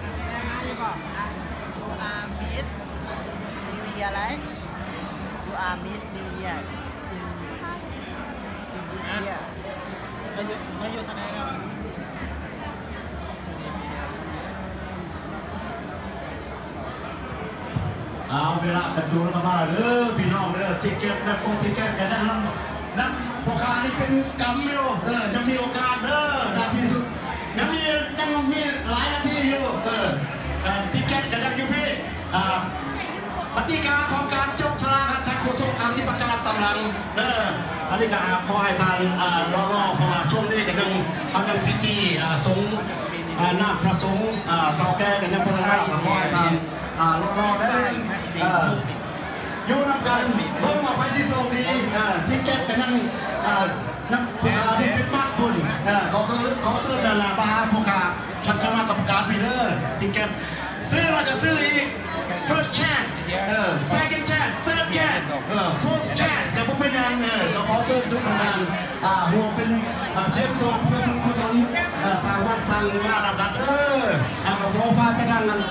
Right? You are Miss New Year in this year. เอาเวลากระจูนเข้ามาเด้อพี่น้องเด้อทิเก็ตนะพวกทิเก็ตกันนั่นพวกขานี่เป็นกรรมอยู่จะมีโอกาสเด้อนาทีสุดยังมีหลายนาทีอยู่ทิเก็ตกันยังอยู่พี่ปฏิกาของการจบสลากทางโฆษกการสิบประการตำลังอันนี้ก็ขอให้ทานรอเพราะว่าช่วงนี้ก็ยังทำพิธีสงฆ์น้ำพระสงฆ์เท่าแก่กันยังพัฒนาขอให้ทานรอได้อยู่นำกันเบิ่งว่าไปที่โซนดีที่แก้กันยังน้ำผู้ขาที่เป็นบ้านปุ่นเขาซื้อดาราบ้าผู้ขาทันคณะกรรมการไปเด้อที่แก้ซื้อเราจะซื้ออีก first chance second chance third chance fourth chance แต่ผมเป็นยังก็ขอซื้อทุกคนงานหัวเป็นเสียงโซเพื่อกุศลสร้างวัดสร้างงานดับเอากับโฟฟ้าไปทางนั้น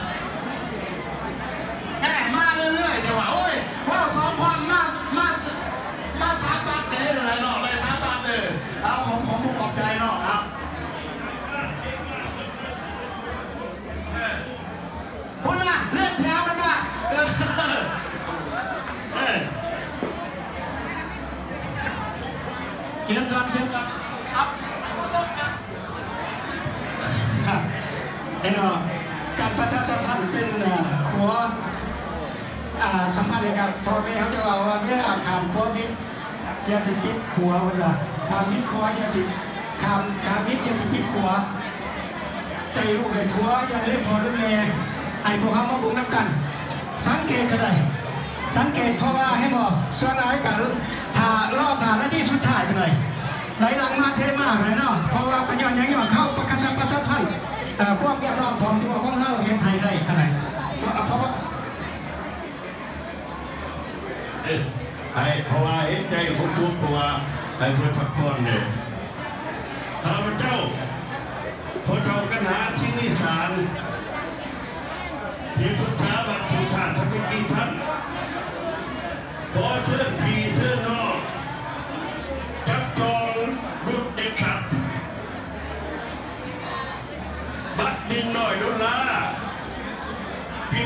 มาเรื่อยๆเดี๋ยวว่า2 คนมา3 บาทเท่าไรเนาะเลย3 บาทเอาของผมขอบใจเนาะครับสัมพันธ์กับพ่อแม่เขาจะบอกว่าเวลาขามขั้วมิตรยาสิติดขัวเวลาขามมิตรขัวยาสิขามมิตรยาสิติดขัวตีลูกในทัวยาเล่นพอเรื่องแม่ไอ้พวกเขามาบุกน้ำกันสังเกตกันเลยสังเกตเพราะว่าให้บอกส่วนไหนกันถ่ารอบถ่าหน้าที่สุดท้ายกันเลยไหลหลังมาเทมากเลยเนาะเพราะว่าปัญญาอย่างหย่อนเข้าประกาศประสัมพันธ์ควบเรียบร้อยพร้อมตัวของเราเห็นไทยได้อะไรเพราะว่าเพราะว่าเห็นใจของชุบตัวไอ้เพื่อนพักผ่อนเนี่ยข้าพเจ้าพอเจ้ากันหาที่นิสานที่พุทธาบัตรพุทธาทักษิณท่านขอเชิญพี่เชิญน้องจับจองรุดเด็กขัดบัตรดินน้อยดอลลาร์ปี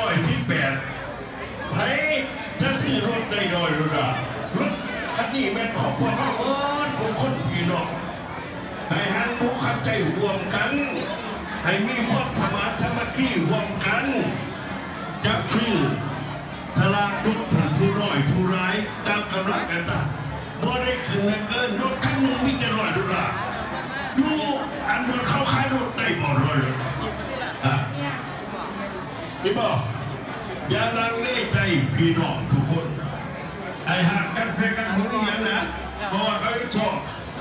1918ไผ่จะถือรถได้น้อยดอลลาร์รถคันนี้แม่นของพวกเราของคนพี่น้องให้หันบุคคลใจรวมกันให้มีความธรรมะธรรมที่รวมกันจับชื่อทลากดุจผู้ร้อยผู้ร้ายตามกำลังกันตาบ่ได้ขึ้นเกินรถคันหนึ่งมีแต่100 ดอลลาร์ดูอันบนเขาขายรถได้บ่ร้อยเลยนี่บอกอย่าลังเลใจพี่น้องทุกคนไอ้ห่างกันเพลกันคนนี้นะเพราะว่าเขาชอบ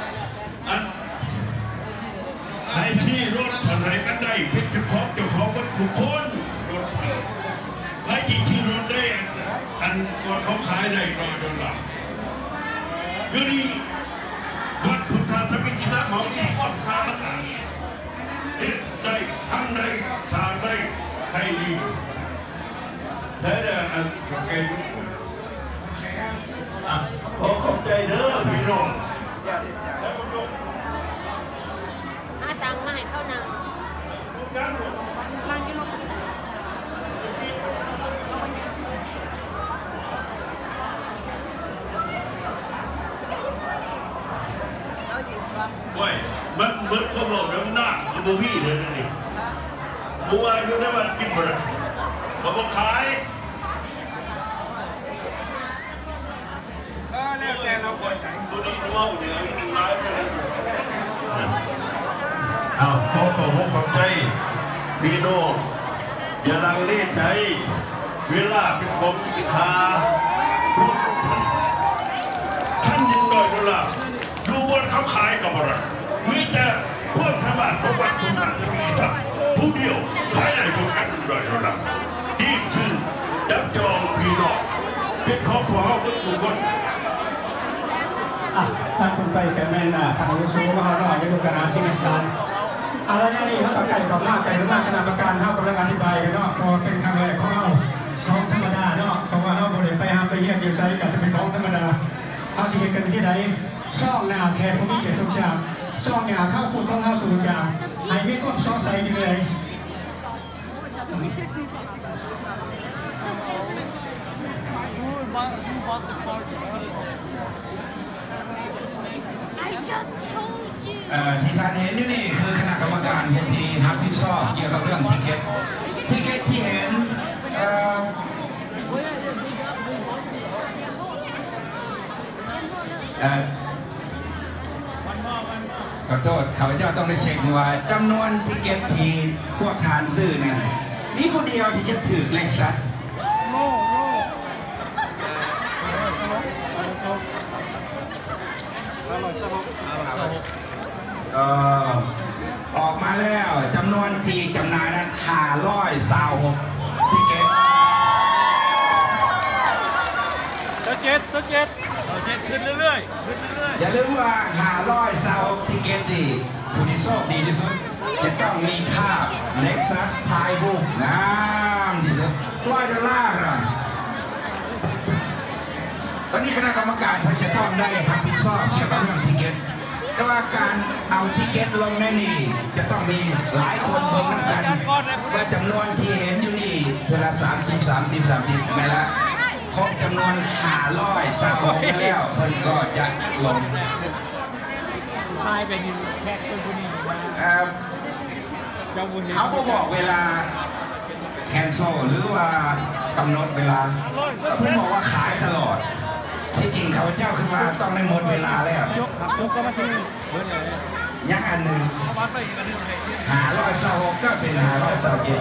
ไอ้ที่รถผ่านไหนกันได้เป็นเจ้าของทุกคนรถไอ้ที่รถได้อันก่อนเขาขายได้100 ดอลลาร์อยู่ดีวัดพุทธาสมิทนะของอีกคนพามาต่างเด็ดได้ทำได้ทางได้ให้ดีและเดี๋ยวอันแกขอขอบใจเด้อพี่น้องตังมาให้เข้านังเว้ยมันเหมือนกับเราเดิมหน้ากับบูบี้เลยนี่บัวอยู่ในวันกินบ่ได้มาบอกขายแล้วแต่เราปล่อยใจตัวนี้ตัวเดียวนี่ร้ายไปเลยเอาขอขอบใจพี่น้องอย่าลังเลใจเวลาเป็นของพิธาท่านยิง100 ดอลลาร์ดูบนเขาขายกับอะไรมีแต่พวกธรรมะทุกวันทุกวันจะมีครับผู้เดียวขายได้คนกัน100 ดอลลาร์นี่คือจับจองพี่น้องเป็นครอบครัวเขาทุกคนท่านคุณไปแกแม่น่ะทางวิศวะเขาหน่อยจะดูการสิ่งสารอะไรนี่เขาไก่กับหน้าไก่หน้าคณะกรรมการเขากำลังอธิบายกันเนาะพอเป็นครั้งแรกของเราของธรรมดาเนาะเพราะว่าเราบริไปหาไปเยี่ยมอยู่ไซต์กับจะเป็นของธรรมดาเอาที่เห็นกันที่ไหนซ่องหน้าแทนผู้มีเกียรติทุกอย่างซ่องหน้าเข้าฝุ่นต้องเข้าตัวอย่างให้มีคนซ่องใส่กันเลยที่ท่านเห็นนี่คือคณะกรรมการที่รับผิดชอบเกี่ยวกับเรื่องทิเก็ตที่เห็นขอโทษข้าพเจ้าต้องได้เช็คว่าจำนวนทิเก็ตที่พวกทานซื้อเนี่ยมีผู้เดียวที่จะถือเลขซัสออกมาแล้วจำนวนที่จำหน่ายนั้น526ทิเก็ตขึ้นเรื่อยอย่าลืมว่า526ทิเก็ตที่ผู้ที่โชคดีที่สุดจะต้องมีภาพ Lexus ถ่ายรูปงามที่สุด100 ดอลลาร์ตอนนี้คณะกรรมการเพิ่นจะต้องได้รับผิดชอบเกี่ยวกับเรื่องทิเก็ตแต่ว่าการเอาทิเก็ตลงในนี่จะต้องมีหลายคนเพิ่มน้ำกันว่าจำนวนที่เห็นอยู่นี่เท่าละ30ไม่ละครบจำนวน526แล้วเพิ่นก็จะลงเขาบอกเวลาแคนเซิลหรือว่ากำหนดเวลาเพิ่งบอกว่าขายตลอดที่จริงเขาเจ้าขึ้นมาต้องได้หมดเวลาแล้วยังอันหนึ่ง526ก็เป็น527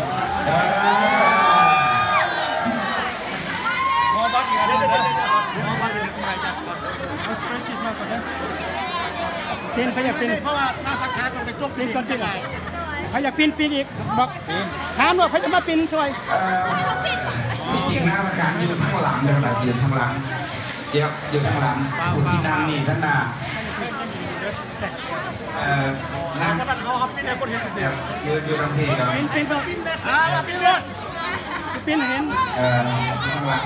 มอบัตอีกอันนึงนะมอบัตเป็นใครจัดก่อนเอาสเปรย์ชีตมาก่อนนะเป็นพยาเป็นเพราะว่าหน้าสักการต้องไปจบปีนก่อนที่ไหนพยาปีนอีกบอกถามว่าเขาจะมาปีนช่วยจริงๆหน้าสักการอยู่ทั้งหลังเลยนะยืนทั้งหลังเดี๋ยวอยู่ทั้งหลังผู้ที่นั่งนี่ท่านน่ะนั่งเขาครับปีนให้คนเห็นสิยืนตรงที่ครับปีนเห็นทั้งหลัง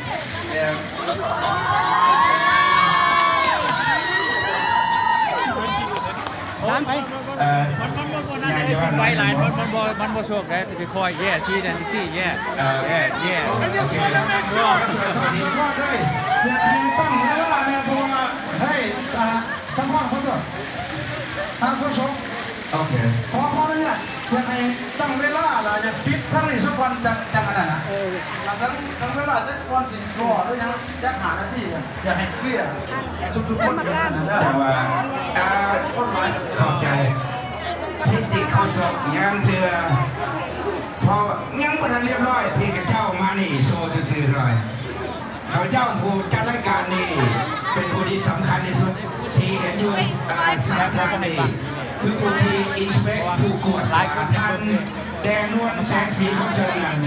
ร้านไปมันไปหลายมันโชคได้แต่คอยแย่ชี้นั่นชี้แย่ไม่ได้สวยแล้วแม่ชอบด้วยอยากยิงตั้งแล้วล่ะเนี่ยเพราะว่าเฮ้ยทั้งห้องเขาจะทางผู้ชมโอเคขออนุญาตอยากให้ตั้งเวลาล่ะอยากปิดทั้งนี้สักวันจังขนาดนั้นทั้งเวลาจะวันสิงคโปร์ด้วยนะจะหาหน้าที่อยากให้เคลียร์ทุกคนแต่ว่าเข้าใจที่ติเขาสอบยังเชื่อพอยังไม่ทันเรียบร้อยที่กับเจ้ามานี่โซ่ซื่อๆเลยเขาเจ้าผู้จัดรายการนี่เป็นผู้ที่สำคัญที่สุดที่เห็นอยู่สถานนี้คือผู้ที่อินสเปกผู้กวดท่านแดงนวลแสงสีเขาเชิญกัน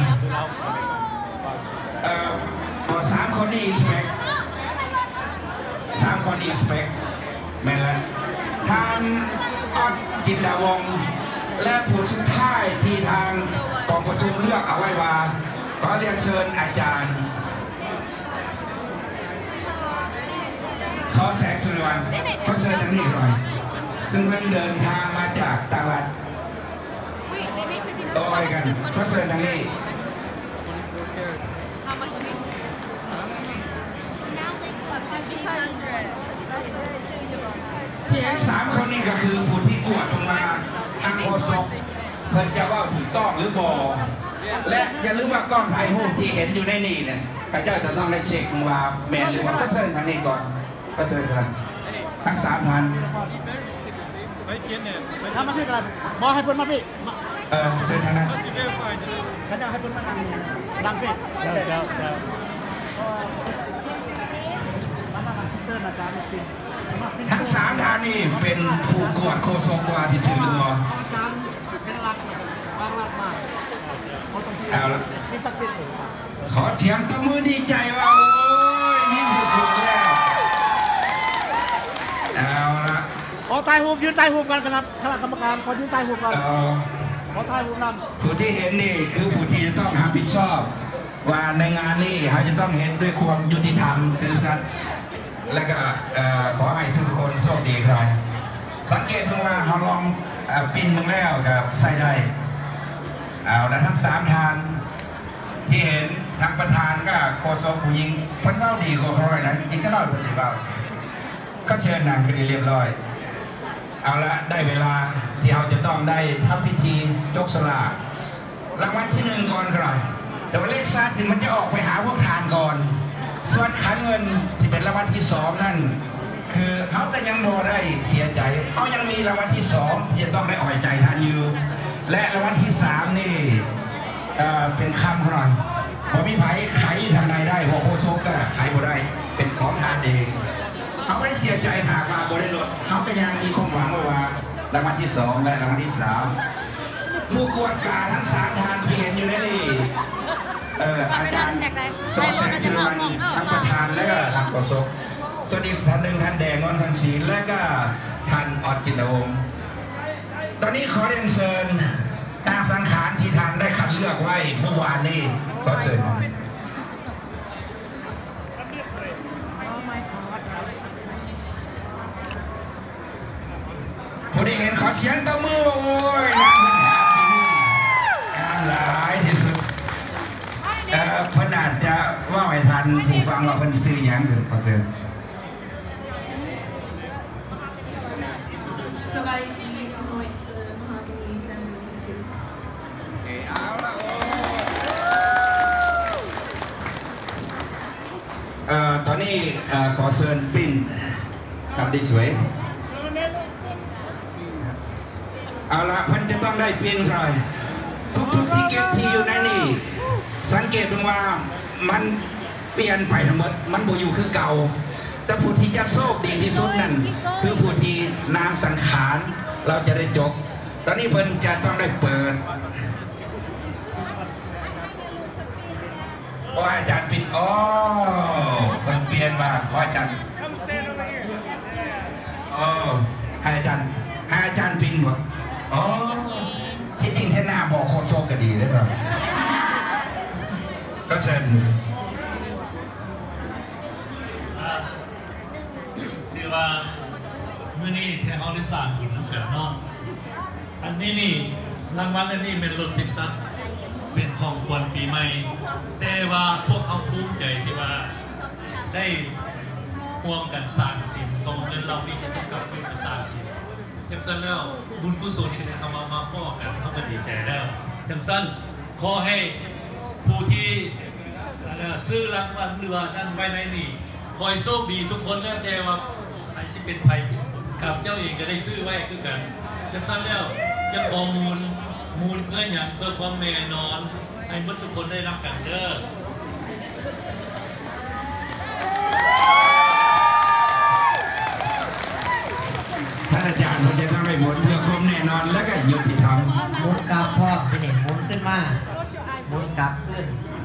3 คนนี่อินสเปก3 คนอินสเปกแม่ละท่านออดจินดาวงและผู้สุดท้ายที่ทางกองประชุมเลือกเอาไว้ว่าก็เรียกเชิญอาจารย์ซอแสงสุริวัลก็เชิญทางนี้หน่อยซึ่งเพิ่งเดินทางมาจากตลาดโต้อยกันก็เชิญทางนี้ที่เห็น3 คนนี้ก็คือผู้ที่กวดลงมาทางโฆษกเพิ่นจะว่าถูกต้องหรือบ่และอย่าลืมว่ากล้องถ่ายรูปที่เห็นอยู่ในนี่เนี่ยข้าเจ้าจะต้องได้เช็คว่าแมนหรือว่าก็เชิญทางนี้ก่อนก็เชิญกันทั้ง3 ท่านทำมาพี่กันบอกให้เพิ่นมาพี่เชิญทางนั้นข้าเจ้าให้เพิ่นมาดังพี่ทั้ง3 ท่านนี่เป็นผู้กวดโฆษกว่าที่ถือตัวเอาละขอเสียงตบมือดีใจว่าโอ้ยนี่ผู้กวดแล้วเอาละขอตายหูยืนตายหูกันครับคณะกรรมการขอยืนตายหูกันขอตายหูนำผู้ที่เห็นนี่คือผู้ที่จะต้องรับผิดชอบว่าในงานนี้เขาจะต้องเห็นด้วยความยุติธรรมซื่อสัตย์และก็ขอให้ทุกคนโชคดีครับสังเกตดูว่าเขาลองปิ้นลงแล้วกับใส่ได้เอาแล้วทั้ง3 ท่านที่เห็นทางประธานก็โฆษกผู้หญิงเพิ่นเล่าดีกว่าเขาเลยนะอีกก็น้อยเพิ่นจะเล่าก็เชิญนางคดีเรียบร้อยเอาละได้เวลาที่เราจะต้องได้ทำพิธียกสลากรางวัลที่1ก่อนครับแต่ว่าเลข3สิมันจะออกไปหาพวกทานก่อนส่วนขันเงินที่เป็นรางวัลที่2นั่นคือเขาก็ยังโดได้เสียใจเขายังมีรางวัลที่2ที่จะต้องได้อ่อยใจทานอยู่และรางวัลที่3นี่เป็นคำเขาหน่อยพอมีไผ่ไขทำไงได้หัวโคโซก็ไขบ่ได้เป็นของทานเองเขาไม่ได้เสียใจหากมาบริลดเขาก็ยังมีความหวังว่ารางวัลที่2และรางวัลที่3ผู้กวดการทั้ง3 ท่านที่เห็นอยู่ในนี่อาจารย์สอนแสงสุวรรณทั้งประธานและก็ทางโฆษกสวัสดีท่านหนึ่งท่านแดงนนทันศรีและก็ท่านออดจินดาวงศ์ตอนนี้ขอเรียนเชิญนางสังขารที่ท่านได้คัดเลือกไว้เมื่อวานนี้ขอเชิญผู้ที่เห็นขอเสียงตบมือโอ้ยนางสังขารที่นี่งามหลายที่สุดเพิ่นอาจจะว่าให้ทันผู้ฟังว่าเพิ่นซื้อหยังถึงขอเชิญสบายดีหน่วยเสริมฮาร์โมนีแซมมิสุเอาละโอ้อนนี้ขอเชิญปิ้นครับดีสวยเอาละเพิ่นจะต้องได้ปิ้นเลยทุกที่เก็บที่อยู่ในนี่สังเกตดูว่ามันเปลี่ยนไปทั้งหมดมันบ่อยู่คือเก่าแต่ผู้ที่จะโชคดีที่สุดนั่นคือผู้ที่นามสังขารเราจะได้จบตอนนี้เพิ่นจะต้องได้เปิดอาจารย์ปิดอ๋อมันเปลี่ยนมาอาจารย์อ๋อให้อาจารย์ปินหมดอ๋อที่จริงเทน่าบอกโคตรโซกก็ดีเลยครับก็เสร็จคือว่าเมื่อนี้แทนเอาได้สร้างหินน้ำกันเนาะอันนี้นี่รางวัลอันนี้เป็นรถเท็กซัสเป็นของควรปีใหม่แต่ว่าพวกเขาภูมิใจที่ว่าได้ร่วมกันสร้างสิ่งของเงินเรานี่จะต้องกลับไปสร้างสิ่งจังสั้นแล้วบุญกุศลที่เขามาพ่อกันเขาก็ดีใจแล้วจังสั้นขอให้ผู้ที่ซื้อรางวัลเรือนั่นไว้ในนี่คอยโชคดีทุกคนแล้วแต่ว่าใครที่เป็นภัยกับเจ้าเองก็ได้ซื้อไว้คือกันจังสั้นแล้วจะข้อมูลเพื่ออย่างเพื่อความแน่นอนให้มนุษย์ทุกคนได้รับกันเด้อท่านอาจารย์เราจะต้องได้หมุนเพื่อความแน่นอนและก็ยุติธรรมหมุนกลับพ่อเป็นเห็นหมุนขึ้นมาหมุนกลับขึ้น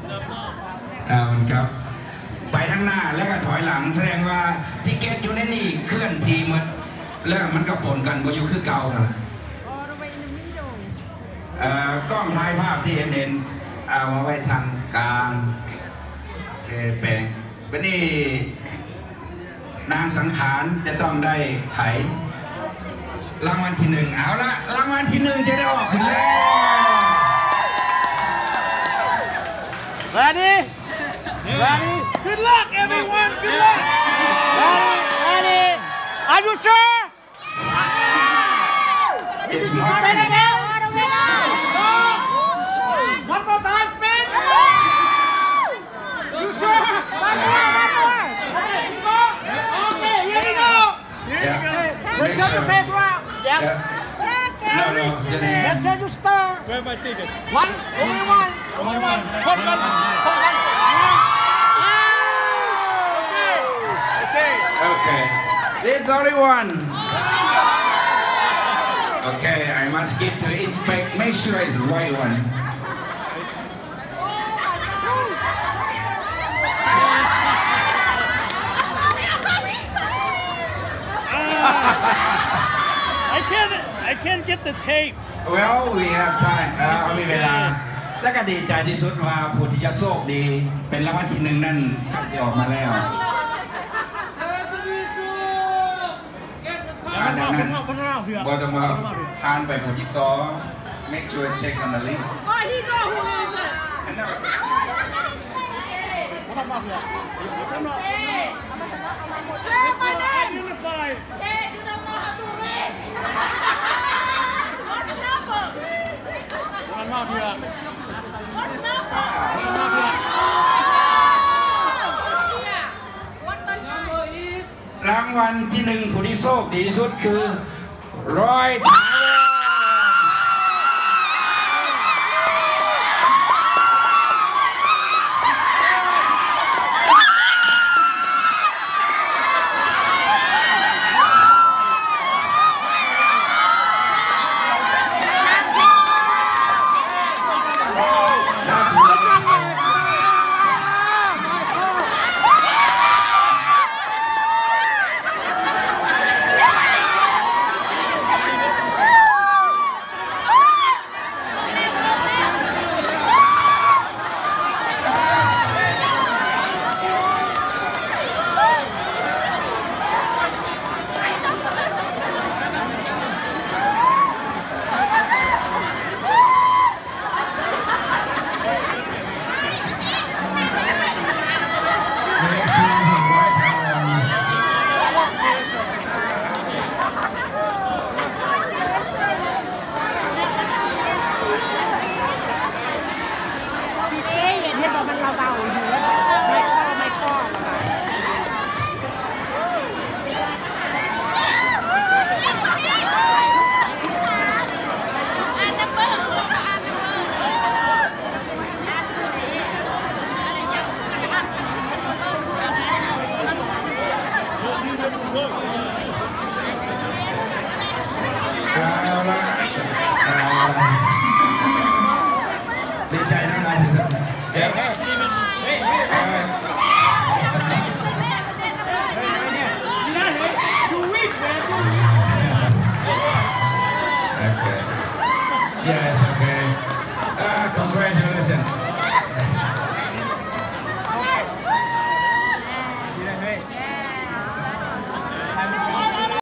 ครับไปข้างหน้าแล้วก็ถอยหลังแสดงว่าทิเก็ตอยู่ในนี่เคลื่อนทีหมดแล้วมันก็ปนกันบ่อยู่คือเก่าครับกล้องถ่ายภาพที่เห็นเอามาไว้ทางกลางแค่แปลงวันนี้นางสังขารจะต้องได้ไถรางวัลที่หนึ่งเอาละรางวัลที่หนึ่งจะได้ออกขึ้นแล้ว Ready Good luck everyone Good luck Ready Are you sure It's more One more time spin You sure One more Okay here we go Let's turn the face around Yep No Make sure you start Where my ticket Only one Hold on Okay There's only one Okay I must give to inspect Make sure it's the right one I can't get the tape Well we have time มีเวลาและก็ดีใจที่สุดว่าผู้ที่จะโชคดีเป็นรางวัลที่หนึ่งนั่นก็จะออกมาแล้วดังนั้นบอต้องมาอ่านไปผู้ที่สอง make sure check on the list he know who is it Say my name Unify Say you don't know how to read What's the number One more here What's the number One more here What the number is รางวัลที่หนึ่งผู้ที่โชคดีที่สุดคือร้อยเบาๆอยู่แล้วไม่ข้อ Yes, okay. Congratulations.